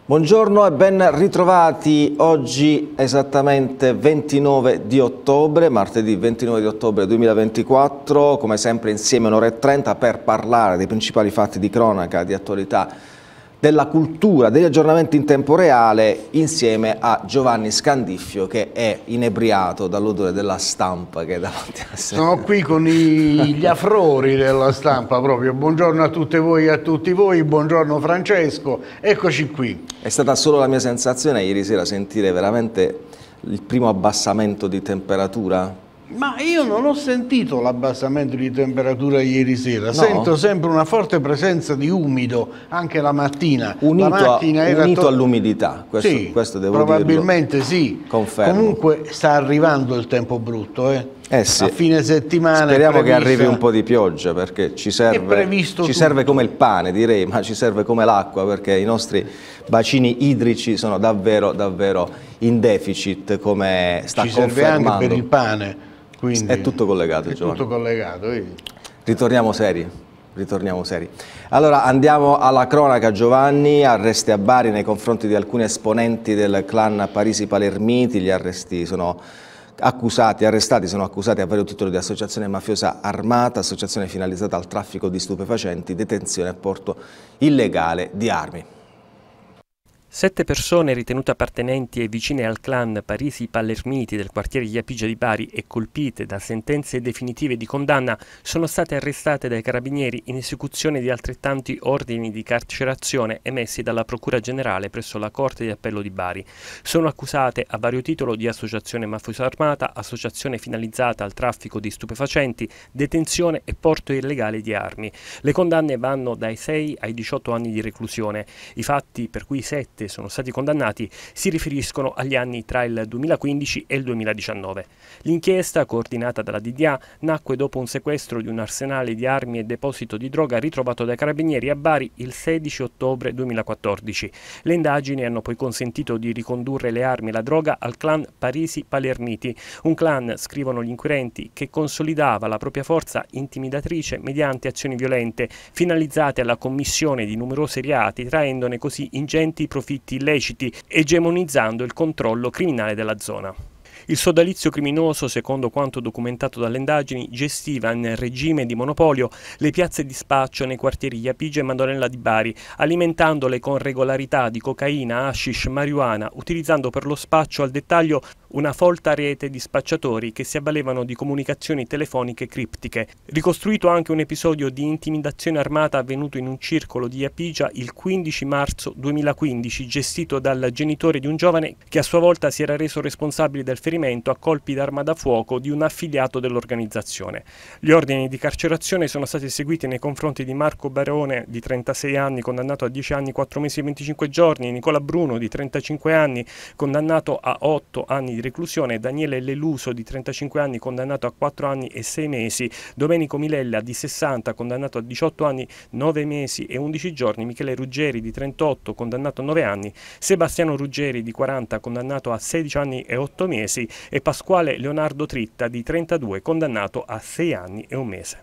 Buongiorno e ben ritrovati. Oggi esattamente 29 di ottobre, martedì 29 di ottobre 2024, come sempre insieme un'ora e 30 per parlare dei principali fatti di cronaca, di attualità, della cultura, degli aggiornamenti in tempo reale, insieme a Giovanni Scandiffio che è inebriato dall'odore della stampa che è davanti a sé. Sono qui con gli affrori della stampa proprio. Buongiorno a tutte voi e a tutti voi, buongiorno Francesco, eccoci qui. È stata solo la mia sensazione ieri sera sentire veramente il primo abbassamento di temperatura? Ma io non ho sentito l'abbassamento di temperatura ieri sera, No? Sento sempre una forte presenza di umido anche la mattina. Unito all'umidità, questo devo probabilmente dirlo. Sì. Confermo. Comunque sta arrivando il tempo brutto, sì. A fine settimana. Speriamo che arrivi un po' di pioggia perché ci serve come il pane, direi, ma ci serve come l'acqua perché i nostri bacini idrici sono davvero in deficit, come sta confermando. Ci serve anche per il pane. Quindi è tutto collegato, Giovanni. È tutto collegato, vedi? Ritorniamo seri. Allora andiamo alla cronaca, Giovanni. Arresti a Bari nei confronti di alcuni esponenti del clan Parisi Palermiti. Gli arrestati sono accusati a vario titolo di associazione mafiosa armata, associazione finalizzata al traffico di stupefacenti, detenzione e porto illegale di armi. 7 persone ritenute appartenenti e vicine al clan Parisi Palermiti del quartiere Iapigia di Bari e colpite da sentenze definitive di condanna sono state arrestate dai carabinieri in esecuzione di altrettanti ordini di carcerazione emessi dalla Procura Generale presso la Corte di Appello di Bari. Sono accusate a vario titolo di associazione mafiosa armata, associazione finalizzata al traffico di stupefacenti, detenzione e porto illegale di armi. Le condanne vanno dai 6 ai 18 anni di reclusione. I fatti per cui 7 sono stati condannati si riferiscono agli anni tra il 2015 e il 2019. L'inchiesta, coordinata dalla DDA, nacque dopo un sequestro di un arsenale di armi e deposito di droga ritrovato dai carabinieri a Bari il 16 ottobre 2014. Le indagini hanno poi consentito di ricondurre le armi e la droga al clan Parisi Palermiti, un clan, scrivono gli inquirenti, che consolidava la propria forza intimidatrice mediante azioni violente finalizzate alla commissione di numerosi reati, traendone così ingenti profitti illeciti, egemonizzando il controllo criminale della zona. Il sodalizio criminoso, secondo quanto documentato dalle indagini, gestiva in regime di monopolio le piazze di spaccio nei quartieri Iapigia e Madonnella di Bari, alimentandole con regolarità di cocaina, hashish, marijuana, utilizzando per lo spaccio al dettaglio una folta rete di spacciatori che si avvalevano di comunicazioni telefoniche criptiche. Ricostruito anche un episodio di intimidazione armata avvenuto in un circolo di Iapigia il 15 marzo 2015, gestito dal genitore di un giovane che a sua volta si era reso responsabile del ferimento a colpi d'arma da fuoco di un affiliato dell'organizzazione. Gli ordini di carcerazione sono stati eseguiti nei confronti di Marco Barone, di 36 anni, condannato a 10 anni, 4 mesi e 25 giorni, Nicola Bruno, di 35 anni, condannato a 8 anni di reclusione, Daniele Leluso, di 35 anni, condannato a 4 anni e 6 mesi, Domenico Milella, di 60, condannato a 18 anni, 9 mesi e 11 giorni, Michele Ruggeri, di 38, condannato a 9 anni, Sebastiano Ruggeri, di 40, condannato a 16 anni e 8 mesi, e Pasquale Leonardo Tritta, di 32, condannato a 6 anni e 1 mese.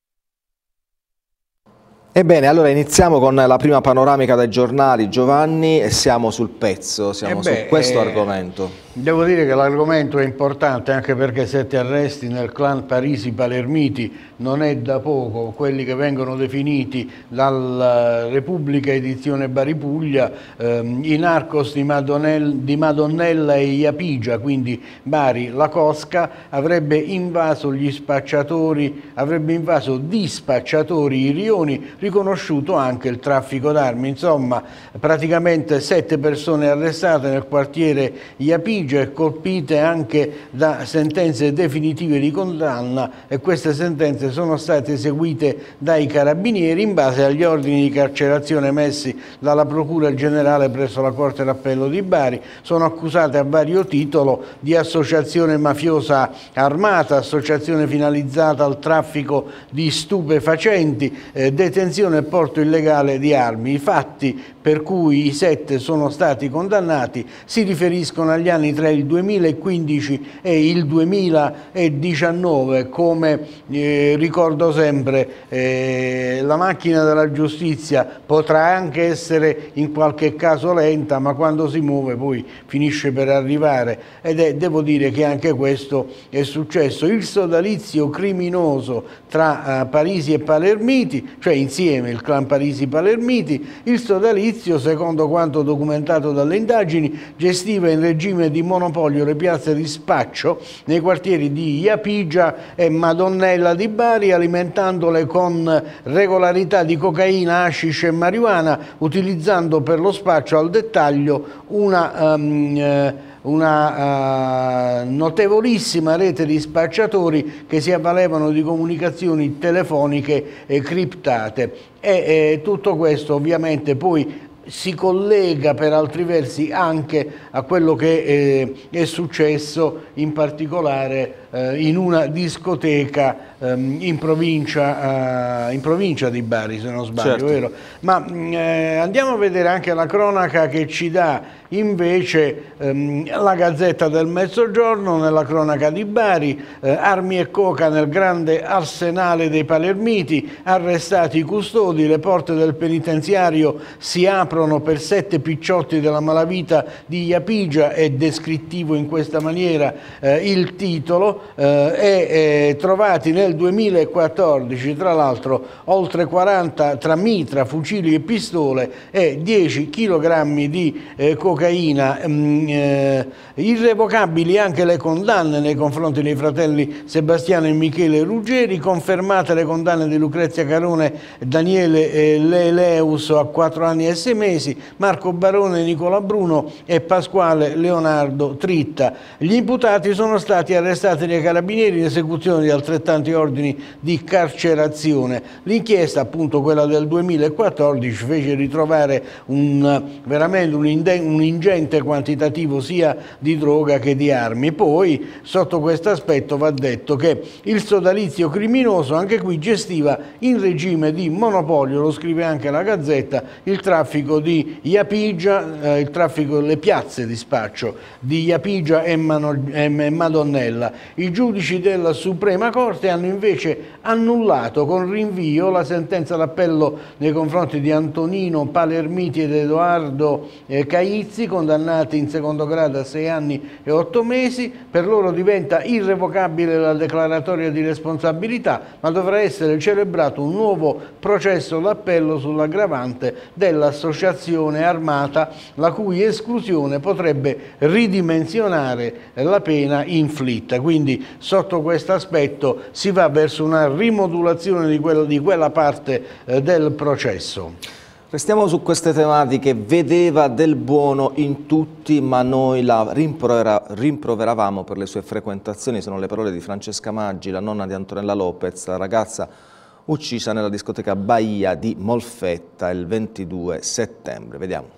Ebbene, allora iniziamo con la prima panoramica dai giornali, Giovanni, e siamo sul pezzo, su questo argomento. Devo dire che l'argomento è importante anche perché 7 arresti nel clan Parisi Palermiti non è da poco, quelli che vengono definiti dalla Repubblica Edizione Bari Puglia i narcos di Madonnella e Iapigia, quindi Bari, la cosca, avrebbe invaso gli spacciatori, avrebbe invaso di spacciatori i rioni, riconosciuto anche il traffico d'armi. Insomma, praticamente 7 persone arrestate nel quartiere Iapigia e colpite anche da sentenze definitive di condanna, e queste sentenze sono state eseguite dai carabinieri in base agli ordini di carcerazione emessi dalla Procura Generale presso la Corte d'Appello di Bari. Sono accusate a vario titolo di associazione mafiosa armata, associazione finalizzata al traffico di stupefacenti, detenzione e porto illegale di armi. I fatti per cui i 7 sono stati condannati si riferiscono agli anni tra il 2015 e il 2019. Come ricordo sempre, la macchina della giustizia potrà anche essere in qualche caso lenta, ma quando si muove poi finisce per arrivare, devo dire che anche questo è successo. Il sodalizio criminoso tra Parisi e Palermiti, cioè insieme il clan Parisi-Palermiti, il sodalizio, secondo quanto documentato dalle indagini, gestiva in regime di monopolio le piazze di spaccio nei quartieri di Iapigia e Madonnella di Bari, alimentandole con regolarità di cocaina, hashish e marijuana, utilizzando per lo spaccio al dettaglio una notevolissima rete di spacciatori che si avvalevano di comunicazioni telefoniche criptate. E tutto questo ovviamente poi si collega per altri versi anche a quello che è successo in particolare in una discoteca in provincia di Bari, se non sbaglio, certo. Vero? Ma andiamo a vedere anche la cronaca che ci dà invece la Gazzetta del Mezzogiorno. Nella cronaca di Bari, armi e coca nel grande arsenale dei Palermiti, arrestati i custodi, le porte del penitenziario si aprono per 7 picciotti della malavita di Iapigia, è descrittivo in questa maniera il titolo, e trovati nel 2014 tra l'altro oltre 40 tra mitra, fucili e pistole e 10 kg di cocaina. Irrevocabili anche le condanne nei confronti dei fratelli Sebastiano e Michele Ruggeri, confermate le condanne di Lucrezia Carone e Daniele Leleus a 4 anni e 6 mesi, Marco Barone, Nicola Bruno e Pasquale Leonardo Tritta. Gli imputati sono stati arrestati dai carabinieri in esecuzione di altrettanti ordini di carcerazione. L'inchiesta, appunto quella del 2014, fece ritrovare veramente un ingente quantitativo sia di droga che di armi. Poi, sotto questo aspetto, va detto che il sodalizio criminoso anche qui gestiva in regime di monopolio, lo scrive anche la Gazzetta, il traffico di Iapigia, le piazze di spaccio di Iapigia e Madonnella. I giudici della Suprema Corte hanno invece annullato con rinvio la sentenza d'appello nei confronti di Antonino Palermiti ed Edoardo Caizzi, condannati in secondo grado a 6 anni e 8 mesi. Per loro diventa irrevocabile la declaratoria di responsabilità, ma dovrà essere celebrato un nuovo processo d'appello sull'aggravante dell'associazione armata, la cui esclusione potrebbe ridimensionare la pena inflitta. Quindi sotto questo aspetto si va verso una rimodulazione di quella parte del processo. Restiamo su queste tematiche. Vedeva del buono in tutti, ma noi la rimproveravamo per le sue frequentazioni. Sono le parole di Francesca Maggi, la nonna di Antonella Lopez, la ragazza uccisa nella discoteca Bahia di Molfetta il 22 settembre. Vediamo.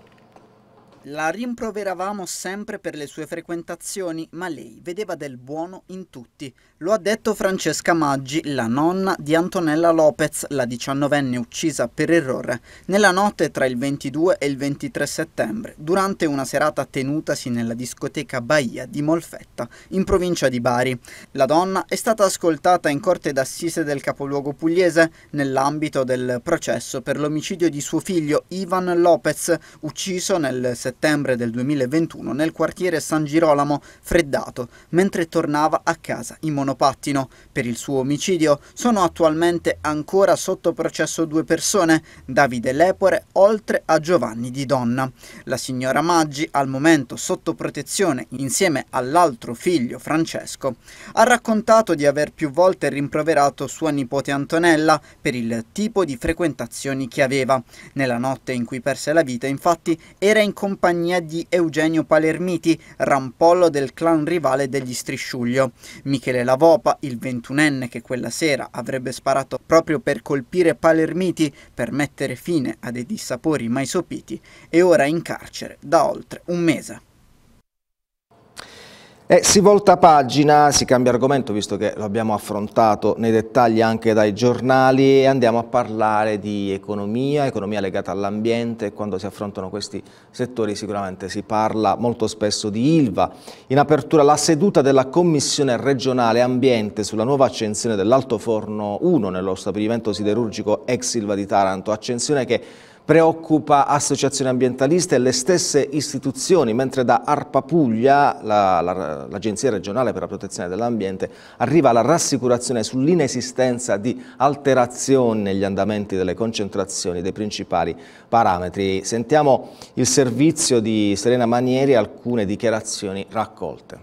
La rimproveravamo sempre per le sue frequentazioni, ma lei vedeva del buono in tutti. Lo ha detto Francesca Maggi, la nonna di Antonella Lopez, la 19enne uccisa per errore nella notte tra il 22 e il 23 settembre, durante una serata tenutasi nella discoteca Bahia di Molfetta, in provincia di Bari. La donna è stata ascoltata in corte d'assise del capoluogo pugliese nell'ambito del processo per l'omicidio di suo figlio Ivan Lopez, ucciso nel settembre del 2021 nel quartiere San Girolamo, Freddato, mentre tornava a casa in monopattino. Per il suo omicidio sono attualmente ancora sotto processo 2 persone, Davide Lepore oltre a Giovanni Di Donna. La signora Maggi, al momento sotto protezione insieme all'altro figlio Francesco, ha raccontato di aver più volte rimproverato sua nipote Antonella per il tipo di frequentazioni che aveva. Nella notte in cui perse la vita, infatti, era in compagnia di Eugenio Palermiti, rampollo del clan rivale degli Strisciuglio. Michele Lavopa, il 21enne che quella sera avrebbe sparato proprio per colpire Palermiti per mettere fine a dei dissapori mai sopiti, è ora in carcere da oltre un mese. E si volta pagina, si cambia argomento, visto che lo abbiamo affrontato nei dettagli anche dai giornali, e andiamo a parlare di economia legata all'ambiente. E quando si affrontano questi settori sicuramente si parla molto spesso di Ilva. In apertura la seduta della Commissione regionale ambiente sulla nuova accensione dell'altoforno 1 nello stabilimento siderurgico ex Ilva di Taranto, accensione che preoccupa associazioni ambientaliste e le stesse istituzioni, mentre da ARPA Puglia, l'Agenzia regionale per la protezione dell'ambiente, arriva la rassicurazione sull'inesistenza di alterazioni negli andamenti delle concentrazioni dei principali parametri. Sentiamo il servizio di Serena Manieri e alcune dichiarazioni raccolte.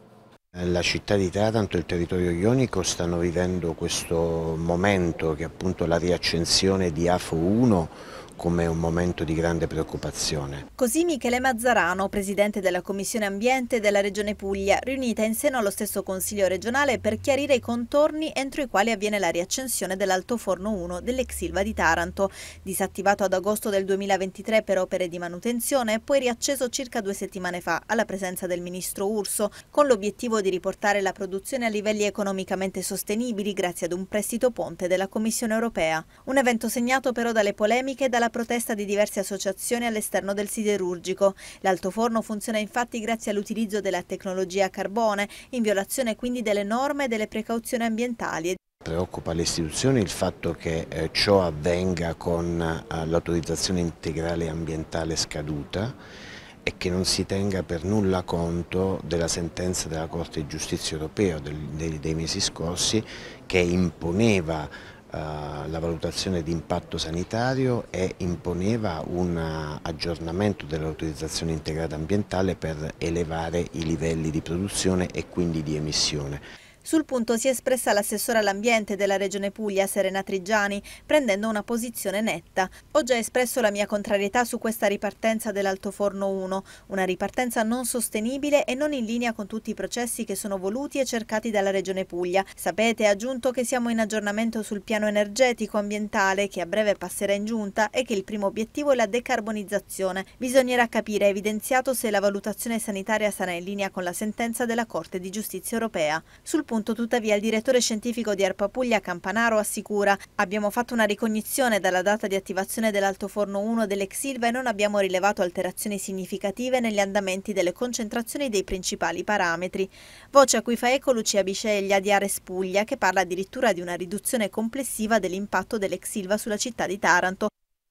La città di Taranto e il territorio ionico stanno vivendo questo momento che è appunto la riaccensione di AFO 1 come un momento di grande preoccupazione. Così Michele Mazzarano, presidente della Commissione Ambiente della Regione Puglia, riunita in seno allo stesso Consiglio regionale per chiarire i contorni entro i quali avviene la riaccensione dell'altoforno 1 dell'ex Ilva di Taranto, disattivato ad agosto del 2023 per opere di manutenzione e poi riacceso circa 2 settimane fa alla presenza del ministro Urso, con l'obiettivo di riportare la produzione a livelli economicamente sostenibili grazie ad un prestito ponte della Commissione europea. Un evento segnato però dalle polemiche e dalla protesta di diverse associazioni all'esterno del siderurgico. L'altoforno funziona infatti grazie all'utilizzo della tecnologia a carbone, in violazione quindi delle norme e delle precauzioni ambientali. Preoccupa le istituzioni il fatto che ciò avvenga con l'autorizzazione integrale ambientale scaduta e che non si tenga per nulla conto della sentenza della Corte di Giustizia europea dei mesi scorsi, che imponeva la valutazione di impatto sanitario e imponeva un aggiornamento dell'autorizzazione integrata ambientale per elevare i livelli di produzione e quindi di emissione. Sul punto si è espressa l'assessora all'ambiente della Regione Puglia, Serena Trigiani, prendendo una posizione netta. Ho già espresso la mia contrarietà su questa ripartenza dell'altoforno 1, una ripartenza non sostenibile e non in linea con tutti i processi che sono voluti e cercati dalla Regione Puglia. Sapete, ha aggiunto, che siamo in aggiornamento sul piano energetico ambientale che a breve passerà in giunta e che il primo obiettivo è la decarbonizzazione. Bisognerà capire, ha evidenziato, se la valutazione sanitaria sarà in linea con la sentenza della Corte di Giustizia europea. Sul punto, tuttavia, il direttore scientifico di ARPA Puglia, Campanaro, assicura: abbiamo fatto una ricognizione dalla data di attivazione dell'altoforno 1 dell'ex Ilva e non abbiamo rilevato alterazioni significative negli andamenti delle concentrazioni dei principali parametri. Voce a cui fa eco Lucia Bisceglia di Ares Puglia, che parla addirittura di una riduzione complessiva dell'impatto dell'ex Ilva sulla città di Taranto.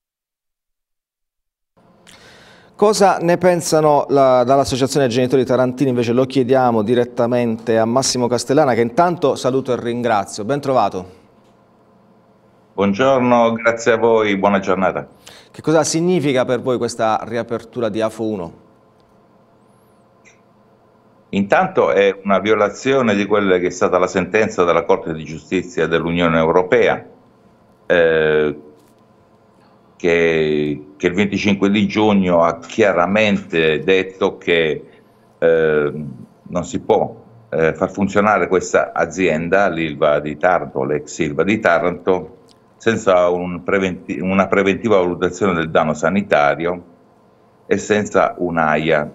Cosa ne pensano dall'Associazione Genitori Tarantini? Invece lo chiediamo direttamente a Massimo Castellana, che intanto saluto e ringrazio. Ben trovato. Buongiorno, grazie a voi, buona giornata. Che cosa significa per voi questa riapertura di AFO 1? Intanto è una violazione di quella che è stata la sentenza della Corte di Giustizia dell'Unione Europea, che il 25 di giugno ha chiaramente detto che non si può far funzionare questa azienda, l'Ilva di Taranto, l'ex Ilva di Taranto, senza una preventiva valutazione del danno sanitario e senza un'AIA.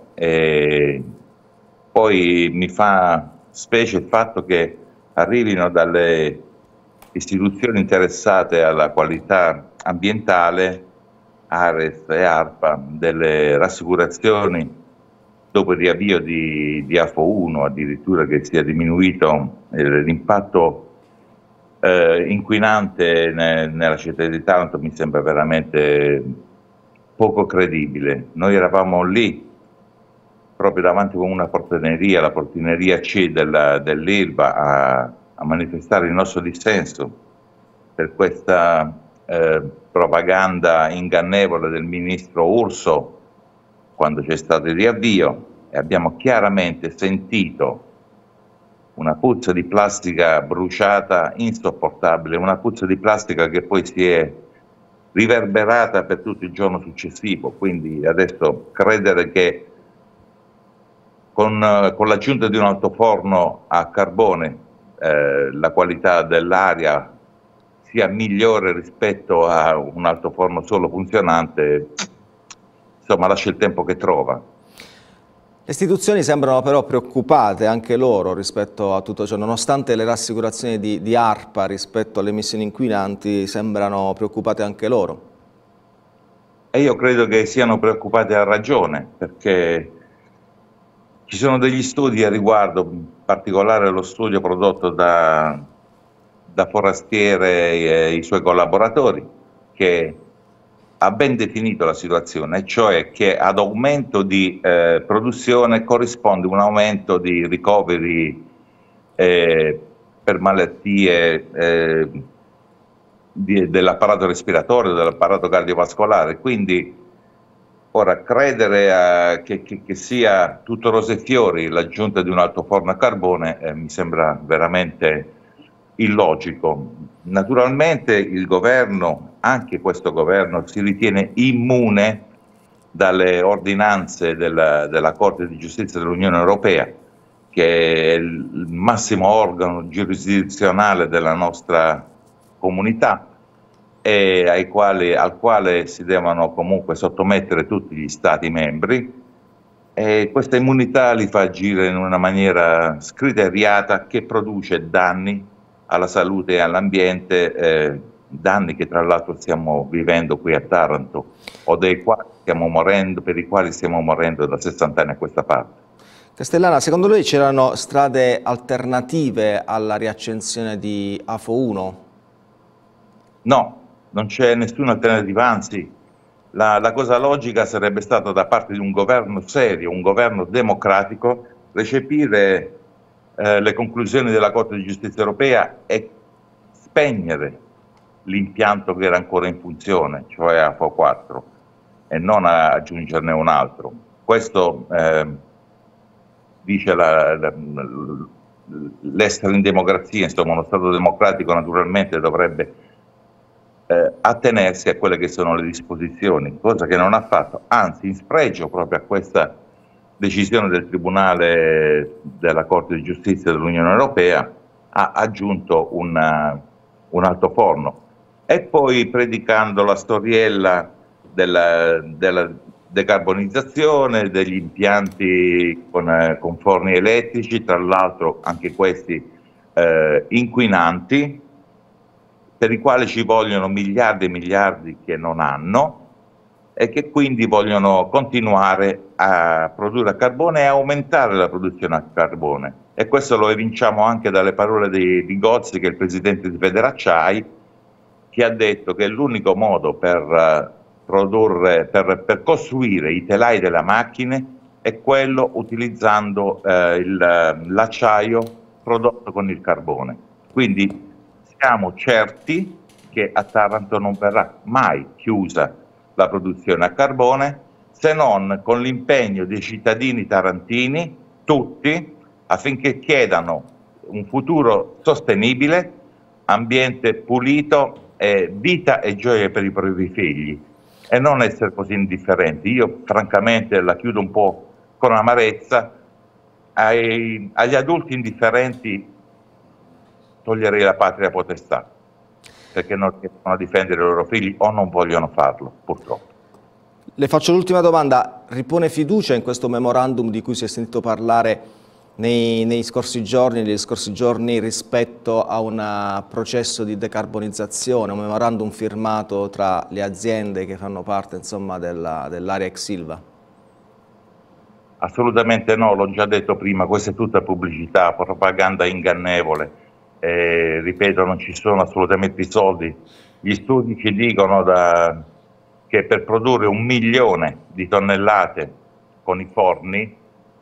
Poi mi fa specie il fatto che arrivino dalle istituzioni interessate alla qualità ambientale, Ares e ARPA, delle rassicurazioni dopo il riavvio di AFO 1, addirittura che sia diminuito l'impatto inquinante nella città di Taranto. Mi sembra veramente poco credibile. Noi eravamo lì proprio davanti con una portineria, la portineria C dell'Ilva, a manifestare il nostro dissenso per questa propaganda ingannevole del ministro Urso quando c'è stato il riavvio, e abbiamo chiaramente sentito una puzza di plastica bruciata insopportabile, una puzza di plastica che poi si è riverberata per tutto il giorno successivo. Quindi adesso credere che con l'aggiunta di un altoforno a carbone la qualità dell'aria sia migliore rispetto a un altoforno solo funzionante, insomma, lascia il tempo che trova. Le istituzioni sembrano però preoccupate anche loro rispetto a tutto ciò, nonostante le rassicurazioni di ARPA rispetto alle emissioni inquinanti, sembrano preoccupate anche loro. E io credo che siano preoccupate a ragione, perché ci sono degli studi a riguardo, in particolare lo studio prodotto da Forastiere e i suoi collaboratori, che ha ben definito la situazione, cioè che ad aumento di produzione corrisponde un aumento di ricoveri per malattie dell'apparato respiratorio, dell'apparato cardiovascolare. Quindi ora credere che sia tutto rose e fiori l'aggiunta di un altoforno a carbone mi sembra veramente illogico. Naturalmente il governo, anche questo governo, si ritiene immune dalle ordinanze della Corte di Giustizia dell'Unione Europea, che è il massimo organo giurisdizionale della nostra comunità e al quale si devono comunque sottomettere tutti gli Stati membri, e questa immunità li fa agire in una maniera scriteriata che produce danni alla salute e all'ambiente, danni che tra l'altro stiamo vivendo qui a Taranto, o per i quali stiamo morendo da 60 anni a questa parte. Castellana, secondo lei c'erano strade alternative alla riaccensione di AFO 1? No, non c'è nessuna alternativa, anzi la cosa logica sarebbe stata da parte di un governo serio, un governo democratico, recepire le conclusioni della Corte di Giustizia Europea e spegnere l'impianto che era ancora in funzione, cioè AFO 4, e non aggiungerne un altro. Questo dice l'essere in democrazia, insomma uno Stato democratico naturalmente dovrebbe attenersi a quelle che sono le disposizioni, cosa che non ha fatto, anzi in spregio proprio a questa decisione del Tribunale della Corte di Giustizia dell'Unione Europea ha aggiunto un altoforno, e poi predicando la storiella della decarbonizzazione, degli impianti con forni elettrici, tra l'altro anche questi inquinanti, per i quali ci vogliono miliardi e miliardi che non hanno, e che quindi vogliono continuare a produrre a carbone e aumentare la produzione a carbone. E questo lo evinciamo anche dalle parole di Gozzi, che è il presidente di Federacciai, che ha detto che l'unico modo per costruire i telai delle macchine è quello utilizzando l'acciaio prodotto con il carbone. Quindi siamo certi che a Taranto non verrà mai chiusa la produzione a carbone, se non con l'impegno dei cittadini tarantini, tutti, affinché chiedano un futuro sostenibile, ambiente pulito, vita e gioia per i propri figli, e non essere così indifferenti. Io francamente la chiudo un po' con amarezza. Agli adulti indifferenti toglierei la patria potestà, perché non riescono a difendere i loro figli o non vogliono farlo, purtroppo. Le faccio l'ultima domanda. Ripone fiducia in questo memorandum di cui si è sentito parlare negli scorsi giorni rispetto a un processo di decarbonizzazione, un memorandum firmato tra le aziende che fanno parte, insomma, dell'area ex Ilva? Assolutamente no, l'ho già detto prima, questa è tutta pubblicità, propaganda ingannevole. Ripeto, non ci sono assolutamente i soldi. Gli studi ci dicono che per produrre 1 milione di tonnellate con i forni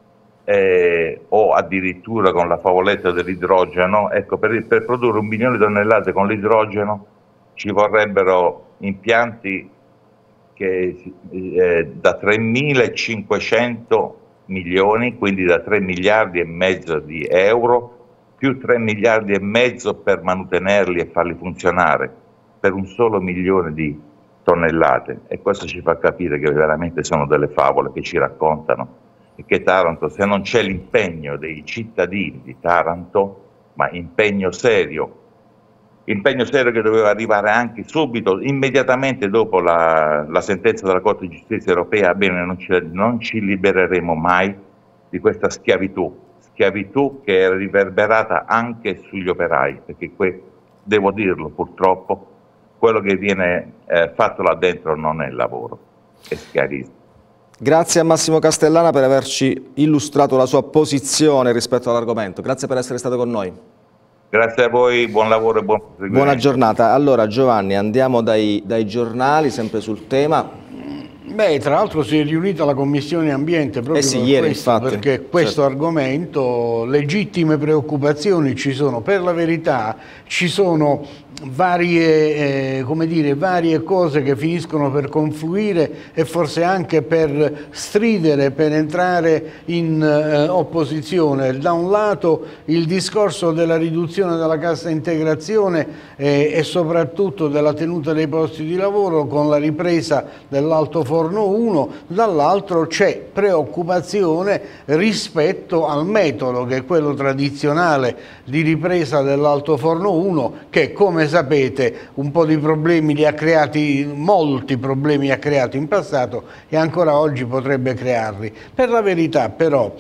o addirittura con la favoletta dell'idrogeno, ecco, per produrre 1 milione di tonnellate con l'idrogeno ci vorrebbero impianti da 3.500 milioni, quindi da 3 miliardi e mezzo di euro, più 3 miliardi e mezzo per mantenerli e farli funzionare, per un solo 1 milione di tonnellate. E questo ci fa capire che veramente sono delle favole che ci raccontano, e che Taranto, se non c'è l'impegno dei cittadini di Taranto, ma impegno serio che doveva arrivare anche subito, immediatamente dopo la sentenza della Corte di Giustizia Europea, bene, non ci libereremo mai di questa schiavitù che è riverberata anche sugli operai, perché devo dirlo purtroppo, quello che viene fatto là dentro non è lavoro, è schiavismo. Grazie a Massimo Castellana per averci illustrato la sua posizione rispetto all'argomento. Grazie per essere stato con noi. Grazie a voi, buon lavoro e buon proseguimento. Buona giornata. Allora Giovanni, andiamo dai giornali, sempre sul tema. Beh, tra l'altro si è riunita la Commissione Ambiente proprio sì, per ieri, questo, infatti, perché questo argomento, legittime preoccupazioni ci sono. Per la verità ci sono varie, come dire, varie cose che finiscono per confluire e forse anche per stridere, per entrare in opposizione. Da un lato il discorso della riduzione della cassa integrazione e soprattutto della tenuta dei posti di lavoro con la ripresa dell'Alto Forno 1, dall'altro c'è preoccupazione rispetto al metodo che è quello tradizionale di ripresa dell'Alto Forno 1 che, come sapete, un po' di problemi li ha creati, molti problemi ha creato in passato e ancora oggi potrebbe crearli. Per la verità però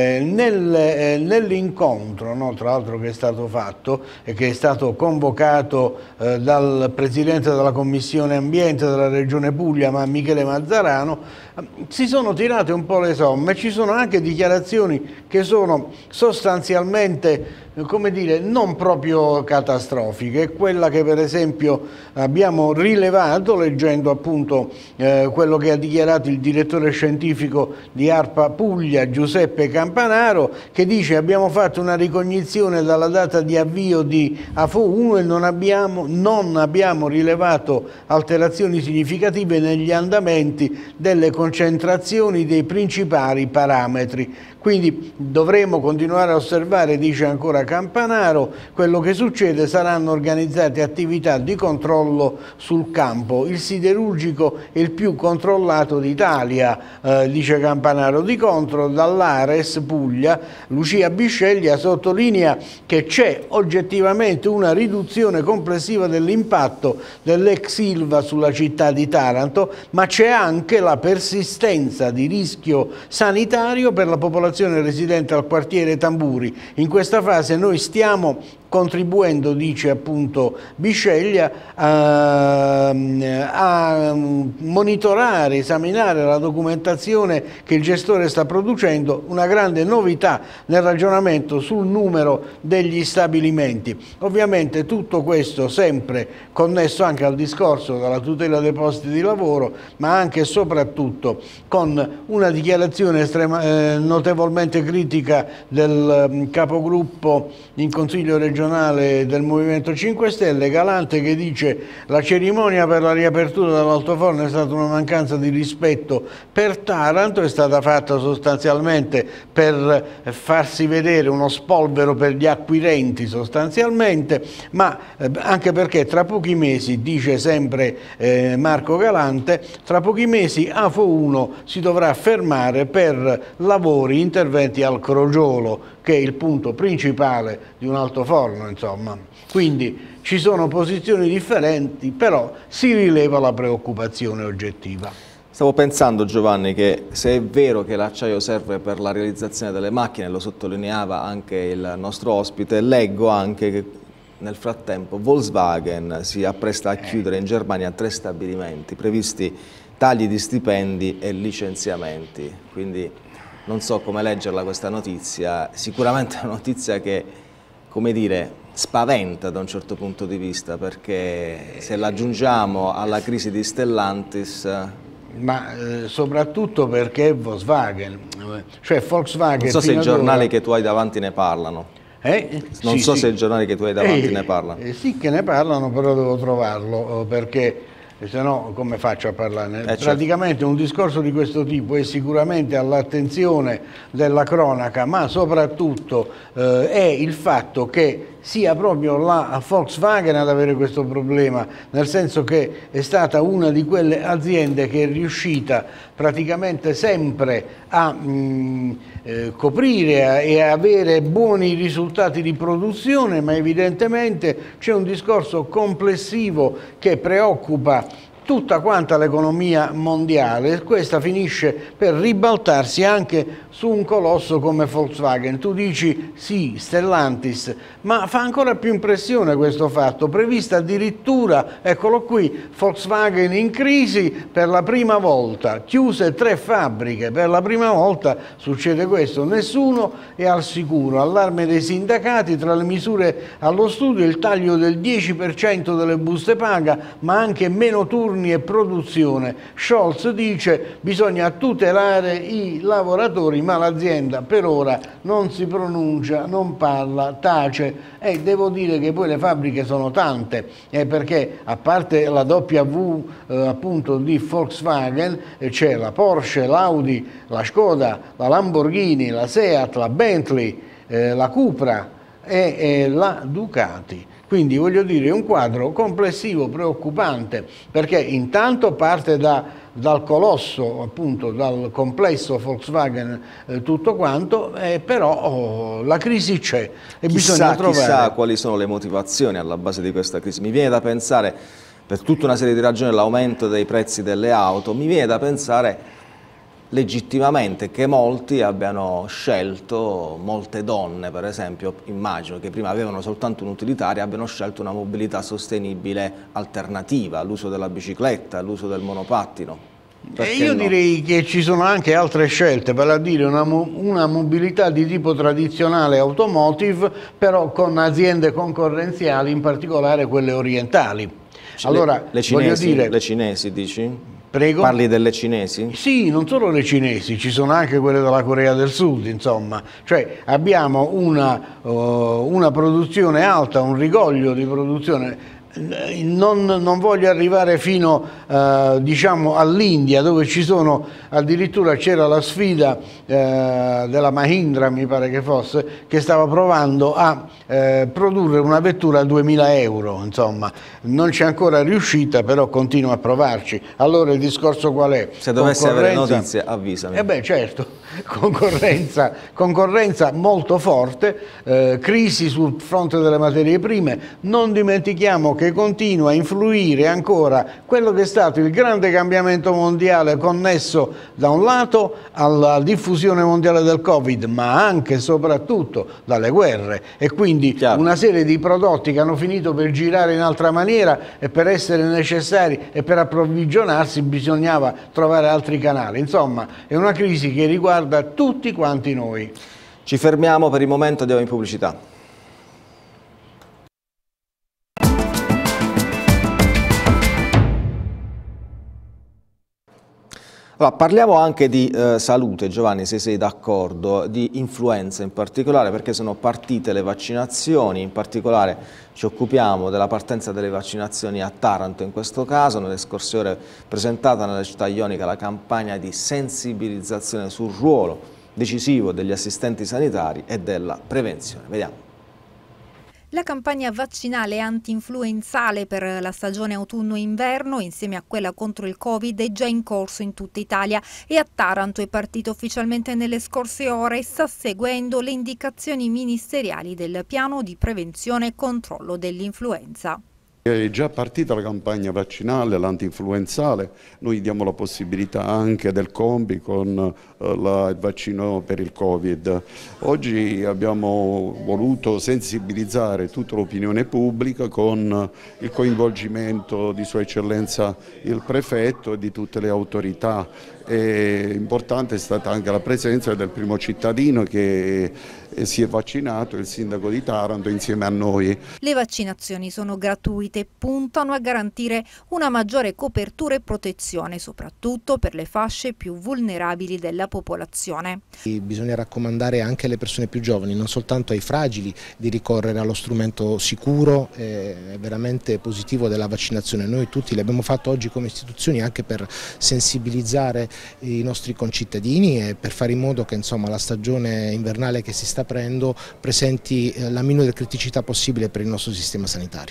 nell'incontro, no, tra l'altro che è stato fatto e che è stato convocato dal Presidente della Commissione Ambiente della Regione Puglia, Michele Mazzarano, si sono tirate un po' le somme, ci sono anche dichiarazioni che sono sostanzialmente, come dire, non proprio catastrofiche. Quella che per esempio abbiamo rilevato leggendo appunto quello che ha dichiarato il direttore scientifico di ARPA Puglia, Giuseppe Campanaro, che dice: abbiamo fatto una ricognizione dalla data di avvio di AFO 1 e non abbiamo rilevato alterazioni significative negli andamenti delle concentrazioni dei principali parametri. Quindi dovremo continuare a osservare, dice ancora Campanaro, quello che succede. Saranno organizzate attività di controllo sul campo. Il siderurgico è il più controllato d'Italia, dice Campanaro. Di contro, dall'Ares Puglia, Lucia Bisceglia sottolinea che c'è oggettivamente una riduzione complessiva dell'impatto dell'ex Ilva sulla città di Taranto, ma c'è anche la persistenza di rischio sanitario per la popolazione residente al quartiere Tamburi. In questa fase noi stiamo contribuendo, dice appunto Bisceglia, a monitorare, esaminare la documentazione che il gestore sta producendo, una grande novità nel ragionamento sul numero degli stabilimenti. Ovviamente tutto questo sempre connesso anche al discorso della tutela dei posti di lavoro, ma anche e soprattutto con una dichiarazione notevolmente critica del capogruppo in Consiglio regionale del Movimento 5 Stelle, Galante, che dice: la cerimonia per la riapertura dell'altoforno è stata una mancanza di rispetto per Taranto, è stata fatta sostanzialmente per farsi vedere uno spolvero per gli acquirenti sostanzialmente, ma anche perché tra pochi mesi, dice sempre Marco Galante, tra pochi mesi AFO 1 si dovrà fermare per lavori, interventi al crogiolo, che è il punto principale di un altoforno, insomma. Quindi ci sono posizioni differenti, però si rileva la preoccupazione oggettiva. Stavo pensando, Giovanni, che se è vero che l'acciaio serve per la realizzazione delle macchine, lo sottolineava anche il nostro ospite, leggo anche che nel frattempo Volkswagen si appresta a chiudere in Germania 3 stabilimenti, previsti tagli di stipendi e licenziamenti. Quindi non so come leggerla questa notizia, sicuramente è una notizia che, come dire, spaventa da un certo punto di vista, perché se la aggiungiamo alla crisi di Stellantis... Ma soprattutto perché Volkswagen, cioè Volkswagen... Non so se i giornali che tu hai davanti ne parlano. Non sì, so sì. se i giornali che tu hai davanti ne parlano. Sì che ne parlano, però devo trovarlo, perché se no come faccio a parlarne? Praticamente un discorso di questo tipo è sicuramente all'attenzione della cronaca, ma soprattutto è il fatto che sia proprio la Volkswagen ad avere questo problema, nel senso che è stata una di quelle aziende che è riuscita praticamente sempre a coprire e a avere buoni risultati di produzione, ma evidentemente c'è un discorso complessivo che preoccupa tutta quanta l'economia mondiale. Questa finisce per ribaltarsi anche su un colosso come Volkswagen. Tu dici sì, Stellantis, ma fa ancora più impressione questo fatto, prevista addirittura, eccolo qui, Volkswagen in crisi per la prima volta, chiuse 3 fabbriche, per la prima volta succede questo, nessuno è al sicuro, allarme dei sindacati, tra le misure allo studio il taglio del 10% delle buste paga, ma anche meno turni e produzione. Scholz dice bisogna tutelare i lavoratori, ma l'azienda per ora non si pronuncia, non parla, tace, e devo dire che poi le fabbriche sono tante, perché a parte la W appunto di Volkswagen c'è la Porsche, l'Audi, la Skoda, la Lamborghini, la Seat, la Bentley, la Cupra e la Ducati. Quindi voglio dire, è un quadro complessivo preoccupante, perché intanto parte dal colosso, appunto dal complesso Volkswagen, tutto quanto, però la crisi c'è e bisogna trovare... Chissà quali sono le motivazioni alla base di questa crisi. Mi viene da pensare, per tutta una serie di ragioni, l'aumento dei prezzi delle auto, mi viene da pensare legittimamente che molti abbiano scelto, molte donne per esempio, immagino che prima avevano soltanto un'utilitaria, abbiano scelto una mobilità sostenibile alternativa all'uso della bicicletta, all'uso del monopattino. E io direi che ci sono anche altre scelte, vale a dire una mobilità di tipo tradizionale automotive, però con aziende concorrenziali, in particolare quelle orientali. Allora, le cinesi dici? Prego? Parli delle cinesi? Sì, non solo le cinesi, ci sono anche quelle della Corea del Sud, insomma. Cioè abbiamo una produzione alta, un rigoglio di produzione. Non voglio arrivare fino diciamo all'India, dove ci sono, addirittura c'era la sfida della Mahindra, mi pare che fosse, che stava provando a produrre una vettura a 2000 euro, insomma non c'è ancora riuscita, però continua a provarci. Allora il discorso qual è? Se dovessi avere notizie avvisami. Beh certo, concorrenza molto forte, crisi sul fronte delle materie prime. Non dimentichiamo che continua a influire ancora quello che è stato il grande cambiamento mondiale, connesso da un lato alla diffusione mondiale del Covid, ma anche e soprattutto dalle guerre, e quindi una serie di prodotti che hanno finito per girare in altra maniera, e per essere necessari e per approvvigionarsi bisognava trovare altri canali. Insomma, è una crisi che riguarda tutti quanti noi. Ci fermiamo per il momento, andiamo in pubblicità. Allora, parliamo anche di salute, Giovanni, se sei d'accordo, di influenza in particolare, perché sono partite le vaccinazioni, in particolare ci occupiamo della partenza delle vaccinazioni a Taranto in questo caso. Nelle scorse ore presentata nella città ionica la campagna di sensibilizzazione sul ruolo decisivo degli assistenti sanitari e della prevenzione. Vediamo. La campagna vaccinale anti-influenzale per la stagione autunno-inverno, insieme a quella contro il Covid, è già in corso in tutta Italia e a Taranto è partita ufficialmente nelle scorse ore e sta seguendo le indicazioni ministeriali del piano di prevenzione e controllo dell'influenza. È già partita la campagna vaccinale, l'antinfluenzale, noi diamo la possibilità anche del combi con il vaccino per il Covid. Oggi abbiamo voluto sensibilizzare tutta l'opinione pubblica con il coinvolgimento di Sua Eccellenza il Prefetto e di tutte le autorità. Importante è stata anche la presenza del primo cittadino che si è vaccinato, il sindaco di Taranto, insieme a noi. Le vaccinazioni sono gratuite, puntano a garantire una maggiore copertura e protezione, soprattutto per le fasce più vulnerabili della popolazione. Bisogna raccomandare anche alle persone più giovani, non soltanto ai fragili, di ricorrere allo strumento sicuro e veramente positivo della vaccinazione. Noi tutti l'abbiamo fatto oggi come istituzioni anche per sensibilizzare i nostri concittadini e per fare in modo che insomma, la stagione invernale che si sta aprendo presenti la minore criticità possibile per il nostro sistema sanitario.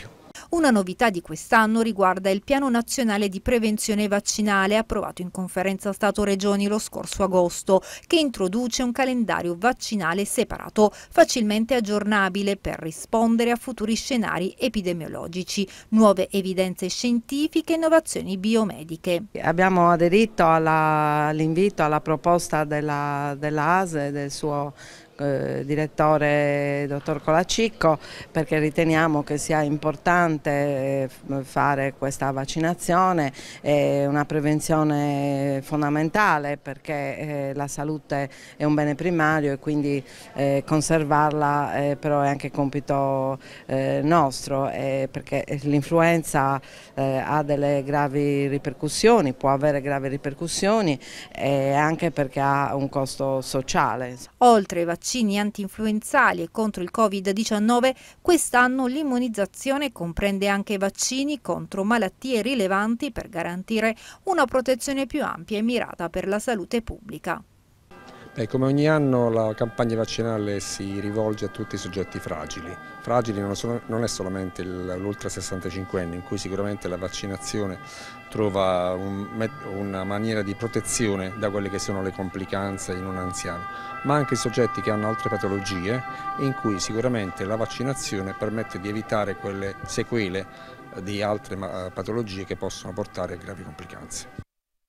Una novità di quest'anno riguarda il Piano Nazionale di Prevenzione Vaccinale approvato in Conferenza Stato-Regioni lo scorso agosto, che introduce un calendario vaccinale separato, facilmente aggiornabile per rispondere a futuri scenari epidemiologici, nuove evidenze scientifiche e innovazioni biomediche. Abbiamo aderito all'invito, alla proposta della ASE, del suo direttore dottor Colacicco, perché riteniamo che sia importante fare questa vaccinazione, è una prevenzione fondamentale perché la salute è un bene primario e quindi conservarla però è anche compito nostro, perché l'influenza ha delle gravi ripercussioni, può avere gravi ripercussioni anche perché ha un costo sociale. Oltre ai vaccini antinfluenzali e contro il Covid-19, quest'anno l'immunizzazione comprende anche vaccini contro malattie rilevanti per garantire una protezione più ampia e mirata per la salute pubblica. Come ogni anno la campagna vaccinale si rivolge a tutti i soggetti fragili. Fragili non è solamente l'ultra 65 anni, in cui sicuramente la vaccinazione trova una maniera di protezione da quelle che sono le complicanze in un anziano, ma anche i soggetti che hanno altre patologie, in cui sicuramente la vaccinazione permette di evitare quelle sequele di altre patologie che possono portare a gravi complicanze.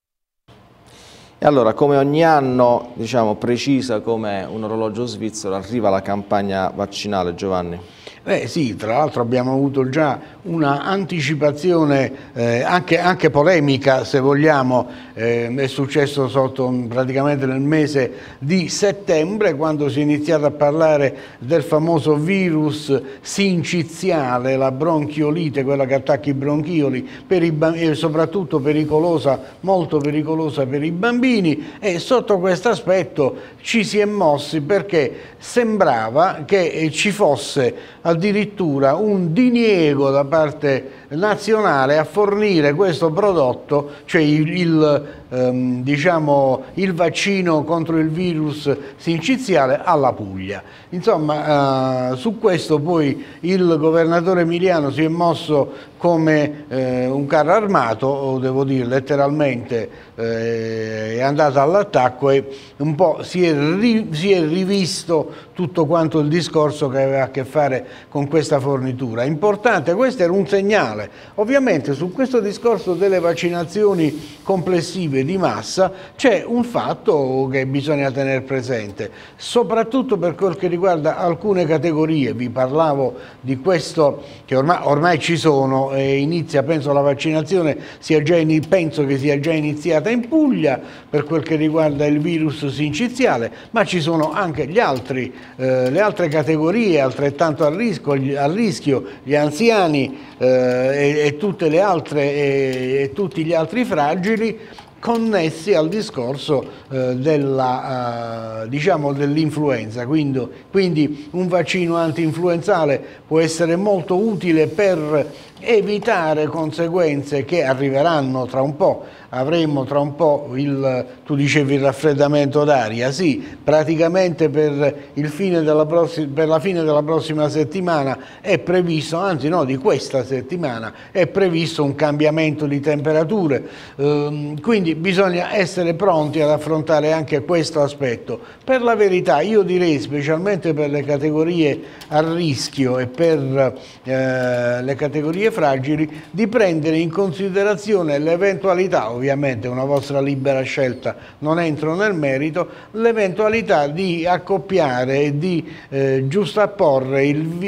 E allora, come ogni anno, diciamo, precisa come un orologio svizzero, arriva la campagna vaccinale, Giovanni. Sì, tra l'altro abbiamo avuto già una anticipazione anche polemica, se vogliamo, è successo praticamente nel mese di settembre, quando si è iniziato a parlare del famoso virus sinciziale, la bronchiolite, quella che attacca i bronchioli, e soprattutto pericolosa, molto pericolosa per i bambini, e sotto questo aspetto ci si è mossi perché sembrava che ci fosse addirittura un diniego da parte nazionale a fornire questo prodotto, cioè diciamo, il vaccino contro il virus sinciziale, alla Puglia. Insomma, su questo poi il governatore emiliano si è mosso come un carro armato, devo dire letteralmente, è andato all'attacco e un po' si è rivisto tutto quanto il discorso che aveva a che fare con questa fornitura. Importante, questo era un segnale. Ovviamente su questo discorso delle vaccinazioni complessive di massa c'è un fatto che bisogna tenere presente, soprattutto per quel che riguarda alcune categorie. Vi parlavo di questo che ormai ci sono e inizia, penso la vaccinazione penso che sia già iniziata in Puglia per quel che riguarda il virus sinciziale, ma ci sono anche le altre categorie altrettanto a rischio, gli anziani e tutti gli altri fragili, connessi al discorso dell'influenza. Quindi un vaccino antinfluenzale può essere molto utile per evitare conseguenze che arriveranno tra un po'. Avremo tra un po' tu dicevi il raffreddamento d'aria, sì, praticamente per la fine della prossima settimana è previsto, anzi no, di questa settimana è previsto un cambiamento di temperature, quindi bisogna essere pronti ad affrontare anche questo aspetto. Per la verità io direi, specialmente per le categorie a rischio e per le categorie fragili, di prendere in considerazione l'eventualità, ovviamente è una vostra libera scelta, non entro nel merito, l'eventualità di accoppiare e di giustapporre